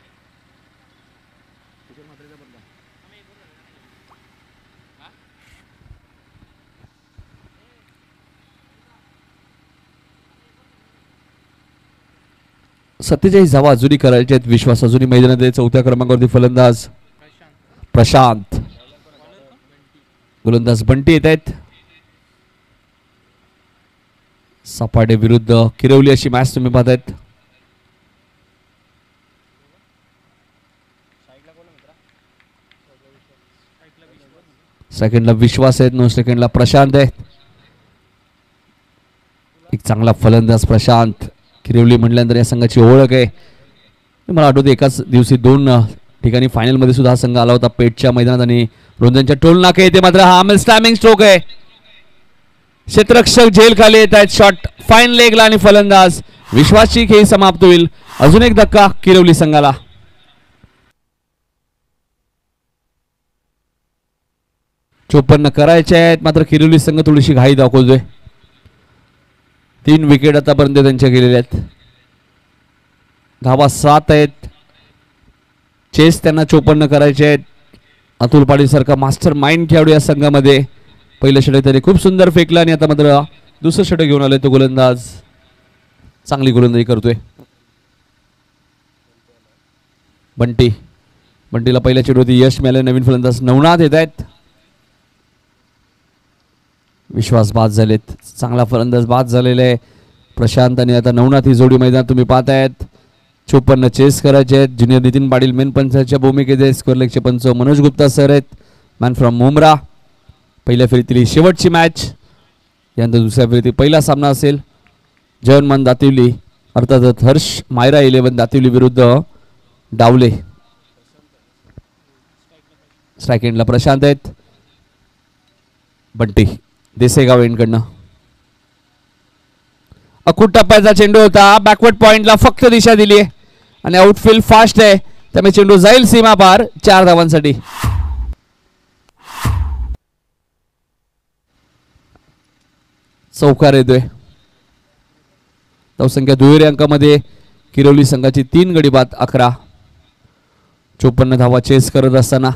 धावा अजूनही करायचे आहेत. विश्वास अजूनही मैदानात आहे. 4थ्या क्रमांकावरती फलंदाज प्रशांत, गोलंदाज बंटी येत आहेत. सपाटे विरुद्ध किरवली अशी मॅच तुम्ही पाहतायत. सेकंडला विश्वास आहेत. 9 सेकंडला प्रशांत आहे. एक चांगला फलंदाज प्रशांत. किरवली म्हटल्यानंतर या संघाची ओळख आहे. मला आठवतं एकाच दिवशी 2 ठिकाणी फायनल मध्ये सुद्धा हा संघ आला होता. पेठच्या मैदानात आणि रोंजनच्या टोल नाके येते. मात्र हा मिस टायमिंग स्ट्रोक आहे. क्षेत्ररक्षक झेल खाली येत आहेत. शॉट फाईन लेगला आणि फलंदाज विश्वासची खेळी समाप्त होईल. अजून एक धक्का किरवली संघाला. चोपन्न करायचे आहेत. मात्र किरवली संघ थोडीशी घाई दाखवतोय. 3 विकेट आतापर्यंत त्यांच्या गेलेल्या आहेत. धावा 7 आहेत. चेस त्यांना 54 करायचे आहेत. अतुल पाटील सारखा मास्टर माइंड खेळाडू या संघामध्ये. पहिलं षटक त्याने खूप सुंदर फेकलं आणि आता मात्र दुसरं षटक घेऊन आले. तो गोलंदाज चांगली गोलंदाजी करतोय. बंटीला पहिल्या चेंडूवरती यश मिळालं. नवीन फलंदाज नवनाथ येत आहेत. विश्वास बाद झालेत. चांगला फलंदाज बाद झालेला आहे. प्रशांत आणि आता नवनाथ ही जोडी मैदान तुम्ही पाहतायत. 54 चेस करायचे आहेत. ज्युनियर नितीन पाटील मेन पंचाच्या भूमिकेत आहे. स्कोअर लेगचे पंच मनोज गुप्ता सर आहेत. Man from Mumbra. पहिल्या फेरीतील शेवटची मॅच. यानंतर दुसऱ्या फेरीतील पहिला सामना असेल. जयनमान दातिवली अर्थातच हर्ष मायरा 11 दातिवली विरुद्ध डावले. स्ट्राईक एंडला प्रशांत आहेत. बंटी देसेगाव एंडकडनं. अकूट टप्प्याचा चेंडू होता. बॅकवर्ड पॉइंटला फक्त दिशा दिली आहे आणि आउटफील्ड फास्ट आहे. त्यामुळे चेंडू जाईल सीमा पार 4 धावांसाठी. चौकार येतोय. धावसंख्या दुहेरी अंकामध्ये किरवली संघाची 3 गडी बाद 11. 54 धावा चेस करत असताना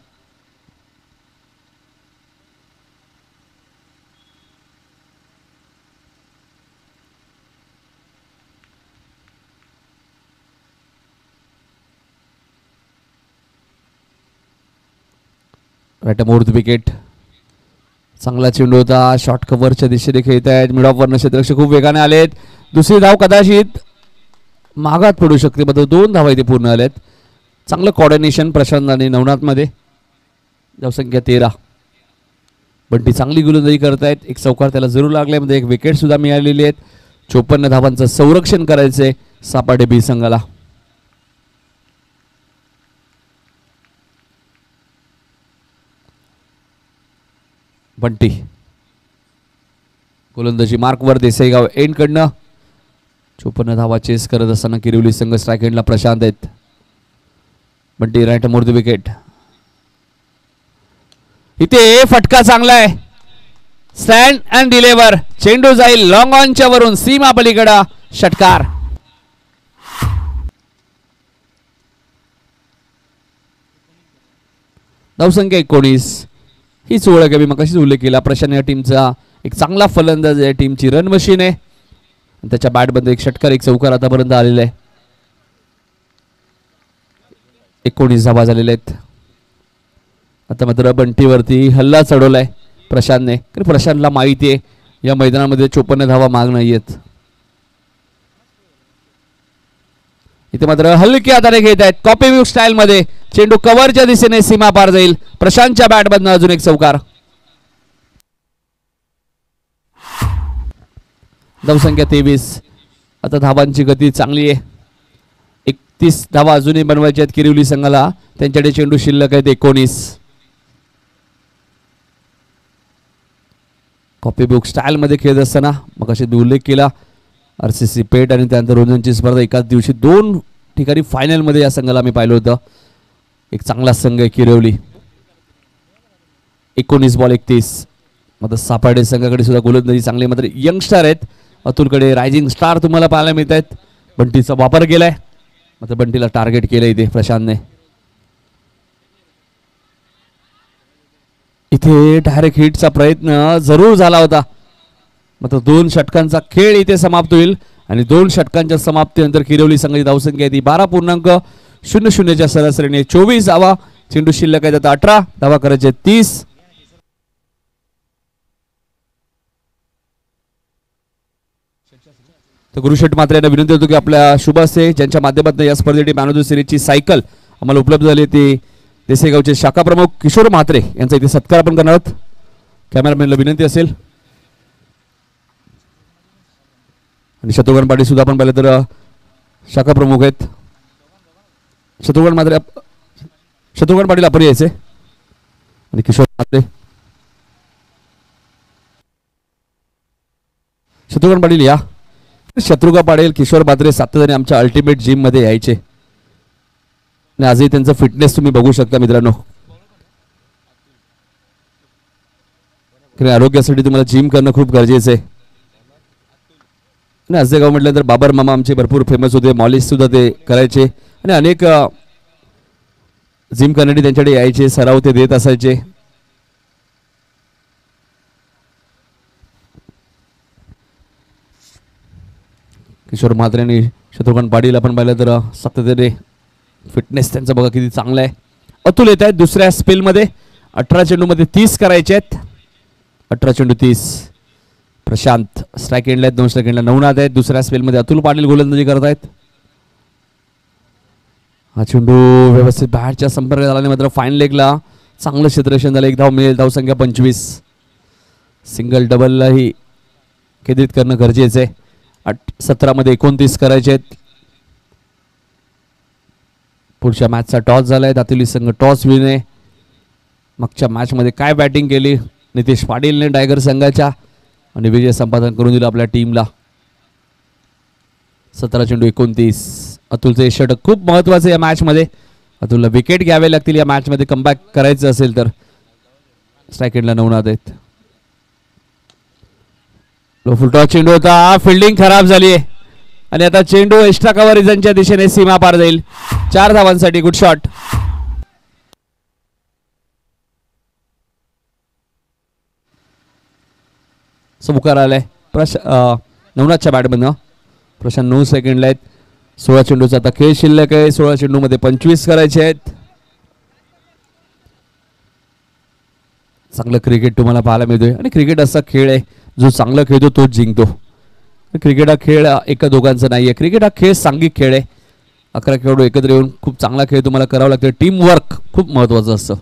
राईट मोर द विकेट. चांगला चेंडू होता. शॉर्ट कव्हरच्या दिशेने खेळत आहेत. मिड ऑफ वरनं क्षेत्ररक्षक खूप वेगाने आलेत. दुसरी धाव कदाचित मागात पडू शकते. मात्र 2 धावा इथे पूर्ण आल्यात. चांगलं कॉर्डिनेशन प्रशांत आणि नवनाथ मध्ये. धावसंख्या 13. बंटी चांगली गोलंदाजी करतायत. एक चौकार त्याला जरूर लागलाय. मध्ये एक विकेट सुद्धा मिळालेली आहेत. 54 धावांचं संरक्षण करायचंय सापाटे बी संघाला. बंटी गोलंदाजी मार्कवर देसाईगाव एंड कडनं. 54 धावा चेस करत असताना किरवली संघ स्ट्राईक एंडला प्रशांत आहेत. Bunty right more the wicket. इथे फटका चांगला आहे. Stand and deliver. चेंडू जाईल लॉंग ऑनच्या वरून सीमा पलीकडे. षटकार. धावसंख्या 19. हीच ओळख आहे, मी मगाशीच उल्लेख केला. प्रशांत या टीमचा एक चांगला फलंदाज आहे, टीमची रन मशीन आहे. त्याच्या बॅटमध्ये एक षटकार एक चौकार आतापर्यंत आलेला आहे. 19 धावा झालेल्या आहेत. आता मात्र बंटीवरती हल्ला चढवलाय प्रशांतने, कारण प्रशांतला माहिती आहे या मैदानामध्ये 54 धावा माग नाहीयेत. इथे मात्र हलक्या हाताने घेत आहेत कॉपी स्टाईल मध्ये. चेंडू कव्हरच्या दिशेने सीमा पार जाईल. प्रशांतच्या बॅटमधनं अजून एक चौकार. धावसंख्या 23. आता धावांची गती चांगली आहे. 31 धावा अजूनही बनवायच्या आहेत किरिवली संघाला. त्यांच्याकडे चेंडू शिल्लक आहेत 19. कॉपी बुक स्टाईल मध्ये खेळत असताना मग असे उल्लेख केला RCC पेठ आणि त्यानंतर रोजनची स्पर्धा एकाच दिवशी 2 ठिकाणी फायनल मध्ये या संघाला आम्ही पाहिलं होतं. एक चांगला संघ आहे किरिवली. 19 बॉल 31. मात्र सापाडे संघाकडे सुद्धा गोलंदाजी चांगली, मात्र यंगस्टर आहेत. अतुलकडे रायझिंग स्टार तुम्हाला पाहायला मिळत आहेत. बंटीचा वापर केलाय, मात्र बंटीला टार्गेट केलं इथे प्रशांतने. इथे डायरेक्ट हिटचा प्रयत्न जरूर झाला होता, मात्र 2 षटकांचा खेळ इथे समाप्त होईल. आणि 2 षटकांच्या समाप्तीनंतर किरिवली संघाची धावसंख्या आहे ती 12.00च्या सरासरीने 24 धावा. चेंडू शिल्लक आहेत आता 18 धावा करायचे 30. तर गुरुशेठ मात्र यांना विनंती होतो की आपल्या शुभ हस्ते ज्यांच्या माध्यमातून या स्पर्धेसाठी मॅन ऑफ द सिरीजची सायकल आम्हाला उपलब्ध झाली ती देसेगावचे शाखा प्रमुख किशोर म्हात्रे यांचा इथे सत्कार आपण करणार आहोत. कॅमेरामॅनला विनंती असेल. आणि शत्रुघ्न पाटील सुद्धा आपण पाहिलं तर शाखा प्रमुख आहेत. शत्रुघ्न पाटील आपण यायचे आणि किशोर म्हात्रे. शत्रुघ्न पाटील या. शत्रुघ्न पाटील किशोर म्हात्रे सातत्याने आमच्या अल्टिमेट जिम मध्ये यायचे आणि आजही त्यांचा फिटनेस तुम्ही बघू शकता मित्रांनो. आरोग्यासाठी तुम्हाला जिम करणं खूप गरजेचं आहे. आणि आजगाव म्हटलं तर बाबर मामा आमचे भरपूर फेमस होते. मॉलिश सुद्धा ते करायचे आणि अनेक जिम करण्यासाठी त्यांच्याकडे यायचे, सराव ते देत असायचे. किशोर म्हात्रे आणि शत्रुघ्न पाटील आपण पाहिलं तर सातत्याने फिटनेस त्यांचा बघा किती चांगला आहे. अतुल येत आहेत दुसऱ्या स्पेलमध्ये. 18 चेंडूमध्ये 30 करायचे आहेत. 18 चेंडू 30. प्रशांत स्ट्राईक एंडला आहेत, 2 स्ट्राईक एंडला नवनाथ आहेत. दुसऱ्या स्पेलमध्ये अतुल पाटील गोलंदाजी करत आहेत. हा चेंडू व्यवस्थित बॅटच्या संपर्कात झाला मात्र फाईन लेगला चांगलं क्षेत्ररक्षण झालं. 1 धाव मिळेल. धावसंख्या 25. सिंगल डबललाही केंद्रित करणं गरजेचं आहे. 17 मध्ये 29 करायचे आहेत. पुढच्या मॅचचा टॉस झालाय. दातिवली संघ टॉस विने. मागच्या मॅच मध्ये काय बॅटिंग केली नितेश पाटीलने टायगर संघाच्या आणि विजय संपादन करून दिलं आपल्या टीमला. 17 चेंडू 29. अतुलचं हे षटक खूप महत्वाचं या मॅच मध्ये. अतुलला विकेट घ्यावे लागतील या मॅच मध्ये कमबॅक करायचं असेल तर. स्ट्राईक एंडला नवनाथ आहेत. लो फुलटॉस चेंडू होता. फिल्डिंग खराब झाली आहे आणि आता चेंडू एक्स्ट्रा कव्हर रिजनच्या दिशेने सीमा पार जाईल. 4 धावांसाठी गुड शॉट. मुखार आलाय नवनाथच्या बॅटमधनं. प्रशांत 9 सेकंडला आहेत. 16 चेंडूचा आता खेळ शिल्लक आहे. 16 चेंडू मध्ये 25 करायचे आहेत. चांगलं क्रिकेट तुम्हाला पाहायला मिळतोय आणि क्रिकेट असा खेळ आहे जो चांगला खेळतो तोच जिंकतो. क्रिकेट हा खेळ एका दोघांचा नाहीये. क्रिकेट हा खेळ सांघिक खेळ आहे. 11 खेळाडू एकत्र येऊन खूप चांगला खेळ तुम्हाला करावा लागतो. टीम वर्क खूप महत्वाचं असतं.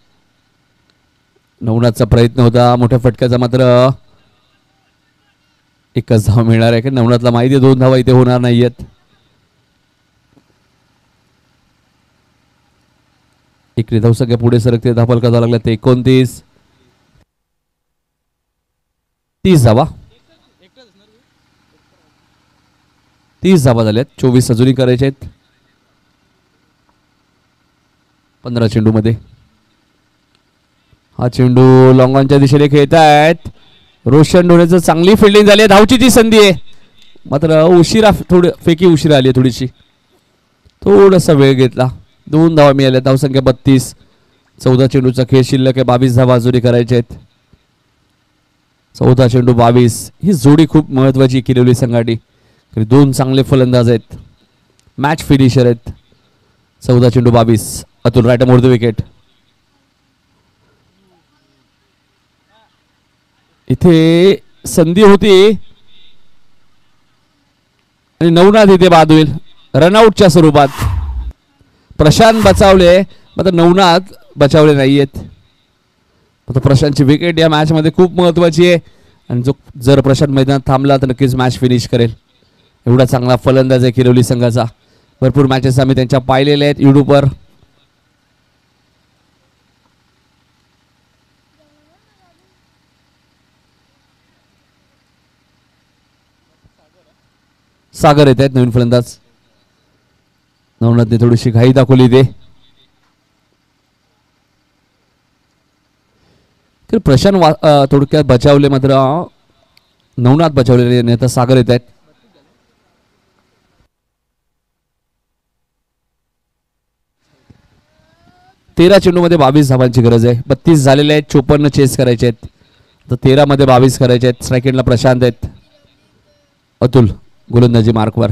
नवनाथचा प्रयत्न होता मोठ्या फटक्याचा, मात्र एकच धाव मिळणार आहे. की नवनाथला माहिती आहे 2 धावा इथे होणार नाहीयेत. इकडे धावसंख्या पुढे सरकते. धापल करावा लागला ते 29. 30 धावा. 30 धावा झाल्यात. 24 अजूनही करायचे आहेत. 15 चेंडू मध्ये. हा चेंडू लॉंगॉनच्या दिशेने खेळत आहेत. रोशन ढोणेचं चांगली फिल्डिंग झाली आहे. धावची ती संधी आहे, मात्र उशिरा थोडी फेकी उशिरा आली आहे. थोडीशी थोडासा वेळ घेतला. 2 धावा मिळाल्या. धावसंख्या 32. 14 चेंडूचा खेळ शिल्लक आहे. 22 धावा अजूनही करायचे आहेत. 14 चेंडू 22. ही जोडी खूप महत्वाची किरवली संघाटी. दोन चांगले फलंदाज आहेत, मॅच फिनिशर आहेत. 14 चेंडू 22. Atul right more the wicket. इथे संधी होती आणि नवनाथ इथे बाद होईल रनआउटच्या स्वरूपात. प्रशांत बचावले मात्र नवनाथ बचावले नाहीयेत. आता प्रशांतची विकेट या मॅच मध्ये खूप महत्वाची आहे आणि जो जर प्रशांत मैदानात थांबला तर नक्कीच मॅच फिनिश करेल. एवढा चांगला फलंदाज आहे किरवली संघाचा. भरपूर मॅचेस आम्ही त्यांच्या पाहिलेल्या आहेत युट्यूबवर. सागर येत आहेत नवीन फलंदाज. नवनाथने थोडीशी घाई दाखवली ते. प्रशांत थोडक्यात बचावले मात्र नवनाथ बचावलेले नाही. आता सागर येत आहेत. तेरा चेंडू मध्ये 22 धावांची गरज आहे. 32 झालेले आहेत. 54 चेस करायचे आहेत. तर 13 मध्ये 22 करायचे आहेत. स्ट्राईक एंडला प्रशांत आहेत. अतुल गोलंदाजी मार्कवर.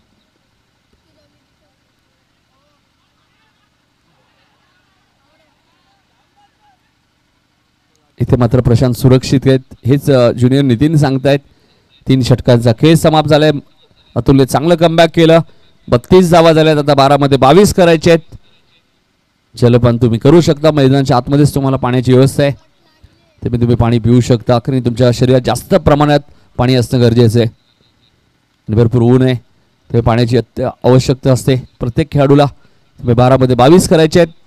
इथे मात्र प्रशांत सुरक्षित आहेत हेच ज्युनियर नितीन सांगतायत. 3 षटकांचा खेळ समाप्त झालाय. अतुलने चांगलं कमबॅक केलं. 32 धावा झाल्यात. आता 12 मध्ये 22 करायचे आहेत. जलपान तुम्ही करू शकता. मैदानाच्या आतमध्येच तुम्हाला पाण्याची व्यवस्था आहे. ते तुम्ही पाणी पिऊ शकता. कारण तुमच्या शरीरात जास्त प्रमाणात पाणी असणं गरजेचं आहे. भरपूर ऊन आहे ते पाण्याची आवश्यकता असते प्रत्येक खेळाडूला. तुम्ही 12 मध्ये 22 करायचे आहेत.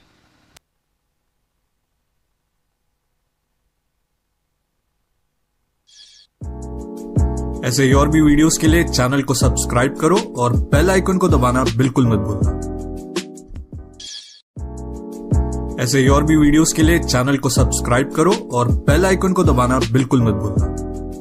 ऐसे ही और भी वीडियोस के लिए चैनल को सब्सक्राइब करो और बेल आइकन को दबाना बिल्कुल मत भूलना. ऐसे ही और भी वीडियोस के लिए चैनल को सब्सक्राइब करो और बेल आइकन को दबाना बिल्कुल मत भूलना.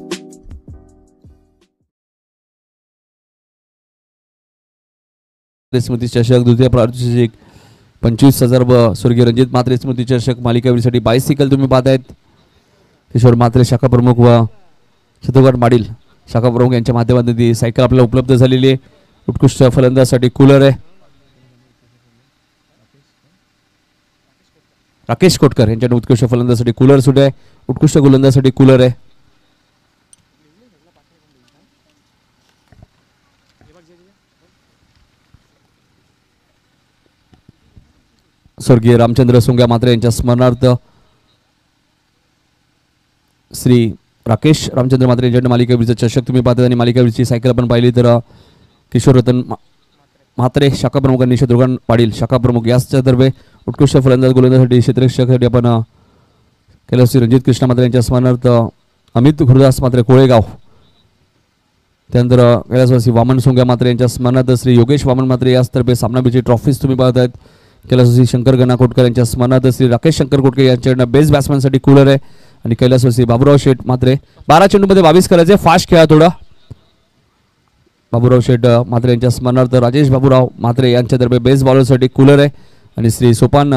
स्मृती चषक द्वितीय प्रादेशिक 25,000 स्वर्गीय रणजित म्हात्रे स्मृती चषक मालिकावीसाठी बायसिकल तुम्ही पाहतायत. किशोर म्हात्रे शाखा प्रमुख व छत्रपती पाटील शाखा प्रमुख यांच्या माध्यमातून ती सायकल आपल्याला उपलब्ध झालेली आहे. उत्कृष्ट फलंदाजासाठी कूलर आहे. राकेश कोटकर यांच्या उत्कृष्ट फलंदाजासाठी कूलर सुट आहे. उत्कृष्ट गोलंदाजासाठी कूलर आहे. स्वर्गीय रामचंद्र सोंग्या म्हात्रे यांच्या स्मरणार्थ श्री राकेश रामचंद्र म्हात्रे यांच्या मालिकावीरचा चषक तुम्ही पाहता आणि मालिकावीरची सायकल आपण पाहिली तर किशोर रतन म्हात्रे शाखा प्रमुख आणि शत्रुघ्न पाटील शाखा प्रमुख याच्या तर्फे उत्कृष्ट फलंदाज गोलंदाजासाठी क्षेत्ररक्षकासाठी आपण केलं. श्री रणजित कृष्ण म्हात्रे यांच्या स्मरणार्थ अमित गुरुदास म्हात्रे कोळेगाव. त्यानंतर कैलासवासी वामन सोंग्या म्हात्रे यांच्या स्मरणार्थ श्री योगेश वामन म्हात्रे यातर्फे सामनावीरची ट्रॉफीज तुम्ही पाहत आहेत. कैलासवासी शंकर गणा कोटकर यांच्या स्मरणार्थ श्री राकेश शंकर कोटकर यांच्याकडनं बेस्ट बॅट्समॅनसाठी कूलर आहे. आणि कैलासवासी बाबूराव शेठ म्हात्रे 12 चेंडूमध्ये 22 करायचे. फास्ट खेळा थोडं. बाबूराव शेठ म्हात्रे यांच्या स्मरणार्थ राजेश बाबूराव म्हात्रे यांच्यातर्फे बेस्ट बॉलरसाठी कूलर आहे. आणि श्री सोपान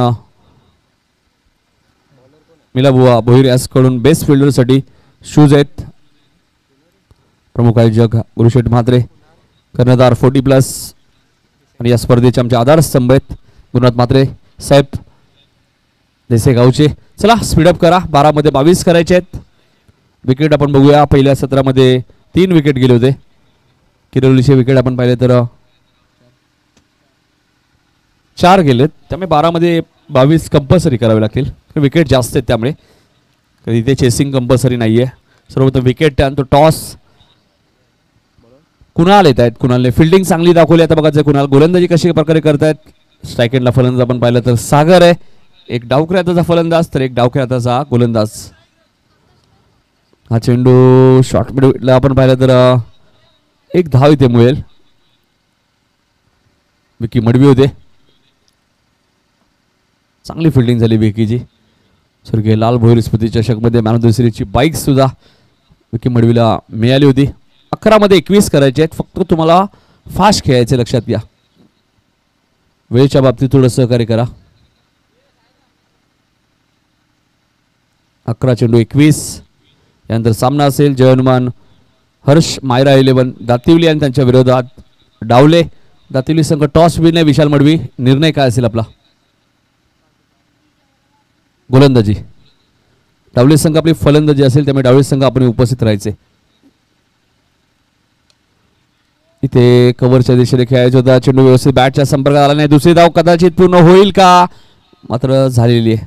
मिलाबुवा भोईर यासकडून बेस्ट फिल्डरसाठी शूज आहेत. प्रमुख आयोजक गुरुशेठ म्हात्रे कर्णधार 40+ आणि या स्पर्धेचे आमचे आधारस्तंभ आहेत गुरुनाथ म्हात्रे साहेब देसे गावचे. चला स्पीडअप करा. 12 मध्ये 22 करायचे आहेत. विकेट आपण बघूया. पहिल्या सत्रामध्ये 3 विकेट गेले होते. किरवलीचे विकेट आपण पाहिले तर 4 गेलेत. त्यामुळे 12 मध्ये 22 कंपल्सरी करावे लागतील. विकेट जास्त आहेत त्यामुळे इथे चेसिंग कंपल्सरी नाहीये. सर्वप्रथम विकेट त्यानंतर टॉस. कुणाल येत आहेत. कुणालने फिल्डिंग चांगली दाखवली. आता बघा कुणाल गोलंदाजी कशी प्रकारे करतायत. स्ट्राईक एंडला फलंदाज आपण पाहिलं तर सागर आहे. एक डावखेळाचा फलंदाज तर एक डावखेळाचा गोलंदाज. हा चेंडू शॉर्ट मिडला आपण पाहिलं तर एक धाव इथे मिळेल. विकी मडवी होते. चांगली फिल्डिंग झाली विकीची. स्वर्गीय लाल भोईर स्मृती चषकमध्ये मॅन ऑफ द सिरीजची बाईक सुद्धा विकी मडवीला मिळाली होती. 11 मध्ये 21 करायचे आहेत. फक्त तुम्हाला फास्ट खेळायचे लक्षात घ्या. वेळेच्या बाबतीत थोडं सहकार्य करा. 11 चेंडू 21. यानंतर सामना असेल जय हनुमान हर्ष मायरा 11 दातिवली आणि त्यांच्या विरोधात डावले. दातिवली संघ टॉस विन आहे. विशाल मडवी, निर्णय काय असेल आपला? गोलंदाजी. डावली संघ आपली फलंदाजी असेल, त्यामुळे डावली संघ आपण उपस्थित राहायचे. इथे कव्हरच्या दिशेने खेळायचा होता. चेंडू व्यवस्थित बॅटच्या संपर्कात आला नाही. दुसरी धाव कदाचित पूर्ण होईल का? मात्र झालेली आहे.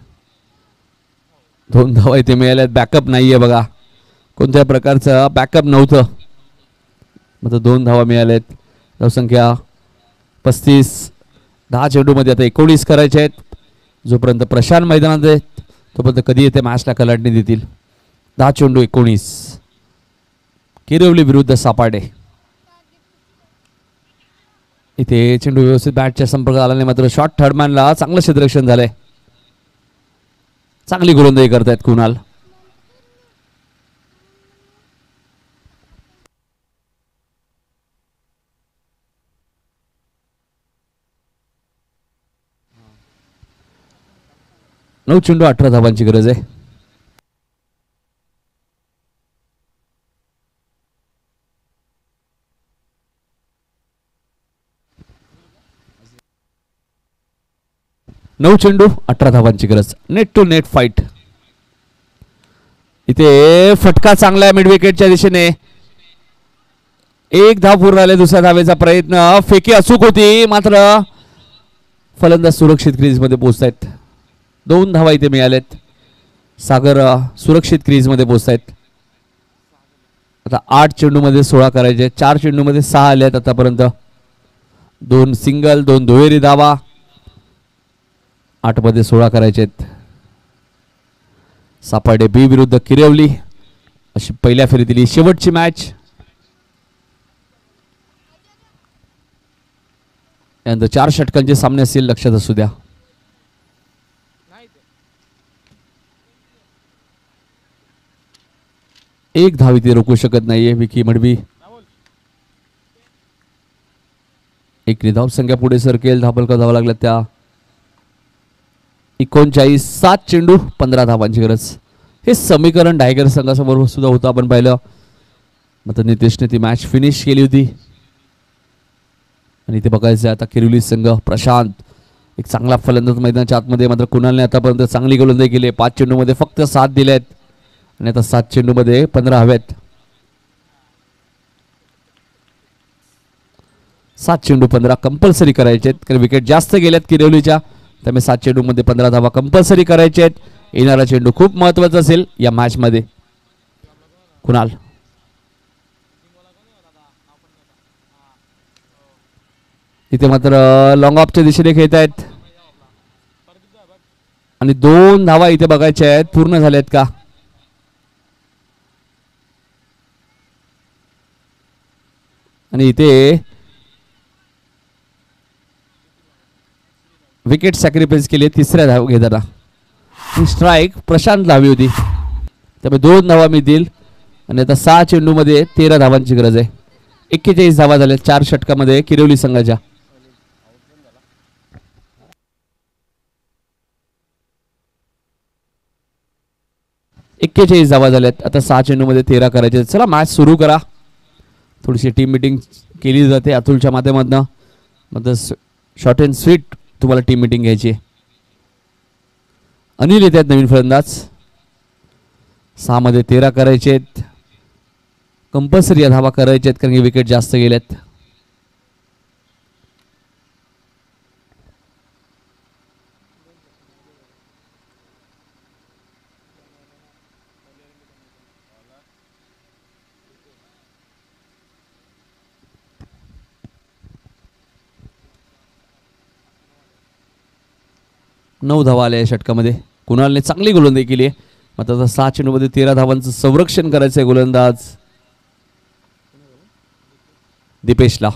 2 धावा इथे मिळाल्यात. बॅकअप नाहीये बघा, कोणत्या प्रकारचं बॅकअप नव्हतं. मात्र 2 धावा मिळाल्यात. धावसंख्या 35. 10 चेंडूमध्ये आता 19 करायचे आहेत. जोपर्यंत प्रशांत मैदानात आहेत तोपर्यंत कधी येते मॅचला कलाटणी देतील. 10 चेंडू 19. किरवली विरुद्ध सापाडे. इथे चेंडू व्यवस्थित बॅटच्या संपर्कात आला नाही. मात्र शॉर्ट थर्डमॅनला चांगलं क्षेत्ररक्षण झालंय. चांगली गोलंदाजी करतायत कुणाल. नऊ चेंडू 18 धावांची गरज आहे. नऊ चेंडू 18 धावांची गरज. Net to net fight. इथे फटका चांगला आहे मिड विकेटच्या दिशेने. 1 धाव पूर्ण झाले. दुसऱ्या धावेचा प्रयत्न, फेकी अचूक होती, मात्र फलंदाज सुरक्षित क्रीजमध्ये पोहोचतायत. 2 धावा इथे मिळाल्यात. सागर सुरक्षित क्रीजमध्ये पोहोचतायत. आता 8 चेंडूमध्ये 16 करायचे. 4 चेंडूमध्ये 6 आले आहेत आतापर्यंत. 2 सिंगल, 2 दुहेरी धावा. 8 मध्ये 16 करायचे आहेत. सापाडे बी विरुद्ध किरवली अशी पहिल्या फेरीतील शेवटची मॅच. यानंतर 4 षटकांचे सामने असतील, लक्षात असू द्या. एक धाव इथे रोखू शकत नाहीये विकी मडवी. एक धाव संख्या पुढे सरकेल. धाबलका धावा लागल्या त्या 39. 7 चेंडू 15 धावांची गरज. हे समीकरण टायगर संघासमोर सुद्धा होतं, आपण पाहिलं. मात्र नितेशने ती मॅच फिनिश केली होती. आणि इथे बघायचं आता किरवली संघ प्रशांत एक चांगला फलंदाज मैदानाच्या आतमध्ये. मात्र कुणालने आतापर्यंत चांगली गोलंदाजी केली. 5 चेंडूमध्ये फक्त 7 दिले आहेत आणि आता 7 चेंडूमध्ये 15 हवेत. 7 चेंडू 15 कंपल्सरी करायचे आहेत, कारण विकेट जास्त गेल्यात किरवलीच्या. त्यामुळे 7 चेंडूमध्ये 15 धावा कंपल्सरी करायचे आहेत. येणारा चेंडू खूप महत्वाचा असेल या मॅच मध्ये. कुणाल इथे मात्र लॉंग ऑफच्या दिशेने खेळत आहेत आणि 2 धावा इथे बघायच्या आहेत. पूर्ण झाल्यात का? आणि इथे विकेट सॅक्रिफाईस केली 3ऱ्या धाव घेताना. स्ट्राईक प्रशांत हवी होती, त्यामुळे 2 धावा मिळतील. आणि आता 6 चेंडूमध्ये 13 धावांची गरज आहे. 41 धावा झाल्या 4 षटकामध्ये किरवली संघाच्या. धावा झाल्यात. आता 6 चेंडूमध्ये 13 करायचे. चला मॅच सुरू करा. थोडीशी टीम मीटिंग केली जाते अतुलच्या माध्यमातून. मग शॉर्ट अँड स्वीट तुम्हाला टीम मीटिंग घ्यायची आहे. अनिल येतात नवीन फलंदाज. 6 मध्ये 13 करायचे आहेत. कंपल्सरी या धावा करायचे आहेत, कारण की विकेट जास्त गेलेत. नऊ धावा आल्या या षटकामध्ये. कुणालने चांगली गोलंदाजी केली आहे. मात्र आता 6 चेंडूमध्ये 13 धावांचं संरक्षण करायचं आहे गोलंदाज दीपेशला.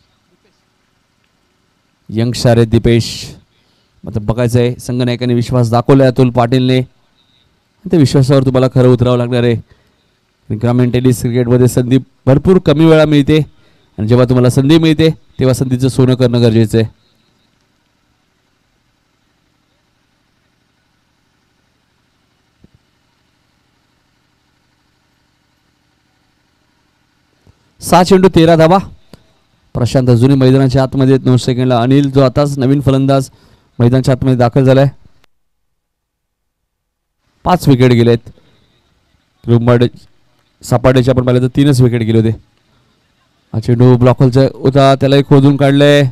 यंग शारे दीपेश. मात्र बघायचं आहे संघनायकाने विश्वास दाखवलाय अतुल पाटीलने. त्या विश्वासावर तुम्हाला खरं उतरावं लागणार आहे. ग्रामीण टेनिस क्रिकेटमध्ये संधी भरपूर कमी वेळा मिळते आणि जेव्हा तुम्हाला संधी मिळते तेव्हा संधीचं सोनं करणं गरजेचं आहे. 6 चेंडू 13 धावा. प्रशांत अजूनही मैदानाच्या आतमध्ये 9 सेकंडला. अनिल जो आताच नवीन फलंदाज मैदानाच्या आतमध्ये दाखल झालाय. 5 विकेट गेलेत. सपाटेच्या आपण पाहिलं तर 3च विकेट गेले होते. हा चेंडू ब्लॉकलचा होता, त्यालाही खोदून काढलंय.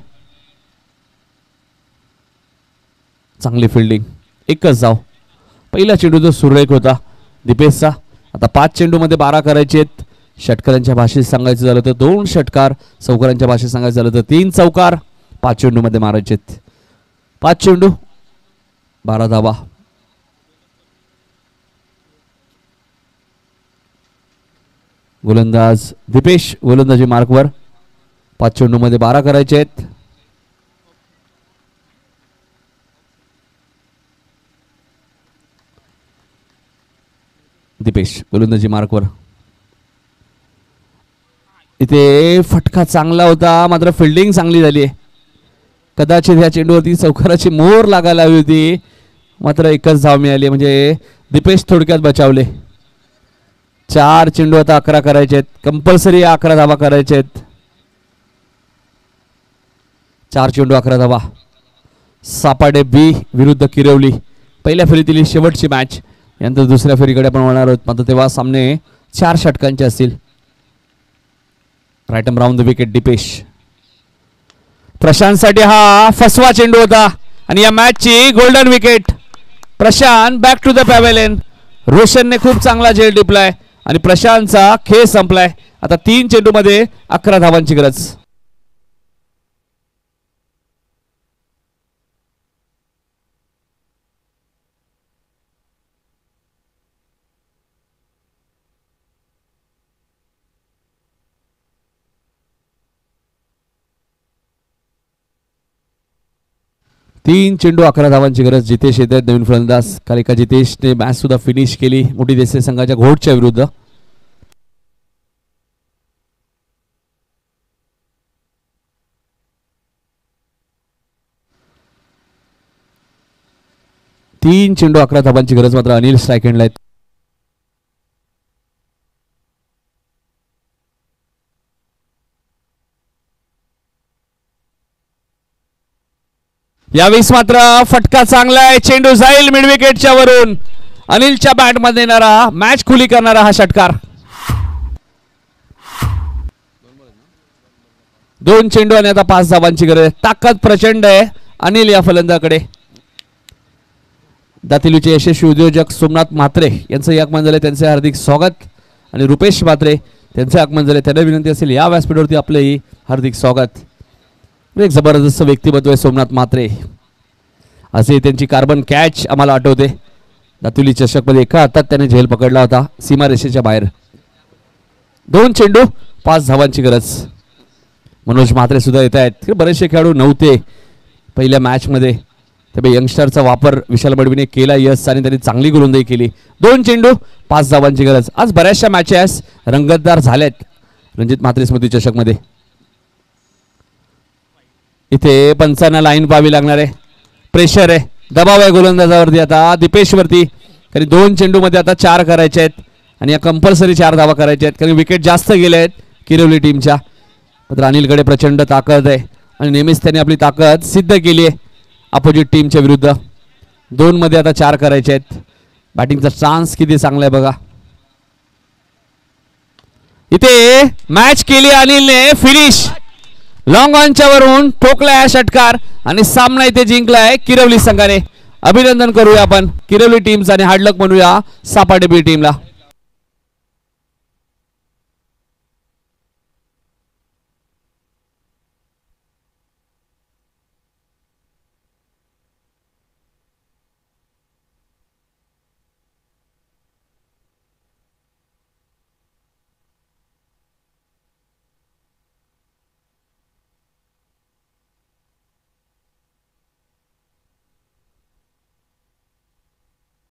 चांगली फिल्डिंग. एकच धाव. पहिला चेंडू जो सुरेख होता दीपेशचा. आता 5 चेंडूमध्ये 12 करायचे आहेत. षटकारांच्या भाषेत सांगायचं झालं तर 2 षटकार, चौकारांच्या भाषेत सांगायचं झालं तर 3 चौकार 5 चेंडूमध्ये मारायचे आहेत. 5 चेंडू 12 धावा. गोलंदाज दीपेश गोलंदाजी मार्कवर. 5 चेंडूमध्ये 12 करायचे आहेत. दीपेश गोलंदाजी मार्कवर. इथे फटका चांगला होता, मात्र फिल्डिंग चांगली झाली आहे. कदाचित ह्या चेंडूवरती चौकाराची मोहर लागायला हवी होती, मात्र एकच धाव मिळाली. म्हणजे दीपेश थोडक्यात बचावले. 4 चेंडू आता 11 करायचे आहेत. कंपल्सरी 11 धावा करायचे आहेत. 4 चेंडू 11 धावा. सापाडे बी विरुद्ध किरवली. पहिल्या फेरीतील शेवटची मॅच. यानंतर दुसऱ्या फेरीकडे आपण वळणार आहोत, मात्र तेव्हा सामने 4 षटकांचे असतील. Right round the wicket Dipesh. प्रशांतसाठी हा फसवा चेंडू होता आणि या मॅचची golden wicket. Prashant back to the pavilion. रोशनने खूप चांगला झेल टिपलाय आणि प्रशांतचा खेळ संपलाय. आता 3 चेंडूमध्ये 11 धावांची गरज. तीन चेंडू 11 धावांची गरज. जितेश येत आहेत नवीन फलंदाज. काल एका जितेशने मॅच सुद्धा फिनिश केली मोठी देसाई संघाच्या घोटच्या विरुद्ध. तीन चेंडू 11 धावांची गरज. मात्र अनिल स्ट्राईक एंडला आहेत. यावेळेस मात्र फटका चांगला आहे. चेंडू जाईल मिड विकेटच्या वरून. अनिलच्या बॅट मध्ये येणारा मॅच खुली करणारा हा षटकार. 2 चेंडू आणि आता 5 धावांची गरज. ताकद प्रचंड आहे अनिल या फलंदाजाकडे. दातिलूचे यशस्वी उद्योजक सोमनाथ म्हात्रे यांचं आगमन झाले, त्यांचे हार्दिक स्वागत. आणि रुपेश म्हात्रे त्यांचे आगमन झाले, त्यांना विनंती असेल या व्यासपीठावरती आपलेही हार्दिक स्वागत. एक जबरदस्त व्यक्तिमत्व आहे सोमनाथ म्हात्रे. असे त्यांची कार्बन कॅच आम्हाला आठवते. दातुली चषकमध्ये एका हातात त्याने झेल पकडला होता सीमारेषेच्या बाहेर. 2 चेंडू 5 धावांची गरज. मनोज म्हात्रे सुद्धा येत आहेत. बरेचसे खेळाडू नव्हते पहिल्या मॅच मध्ये, त्यामुळे यंगस्टरचा वापर विशाल बडवीने केला यस आणि त्यांनी चांगली गोलंदाजी केली. 2 चेंडू 5 धावांची गरज. आज बऱ्याचशा मॅचेस रंगतदार झाल्यात रणजित म्हात्रे स्मृती चषक मध्ये. इथे पंचांना लाईन पाहावी लागणार आहे. प्रेशर आहे, दबाव आहे गोलंदाजावरती आता दीपेश वरती. कारण 2 चेंडू मध्ये आता 4 करायचे आहेत आणि या कंपल्सरी 4 धावा करायच्या आहेत, कारण विकेट जास्त गेले आहेत किरवली टीमच्या. मात्र अनिलकडे प्रचंड ताकद आहे आणि नेहमीच त्यांनी आपली ताकद सिद्ध केली आहे अपोजिट टीमच्या विरुद्ध. 2 मध्ये आता 4 करायचे आहेत. बॅटिंगचा चान्स किती चांगला आहे बघा. इथे मॅच केली अनिलने फिनिश. लॉंग ऑनच्या वरून ठोकलाय हा षटकार आणि सामना इथे जिंकलाय किरवली संघाने. अभिनंदन करूया आपण किरवली टीमचा आणि हार्ड लक म्हणूया सापाटे बी टीमला.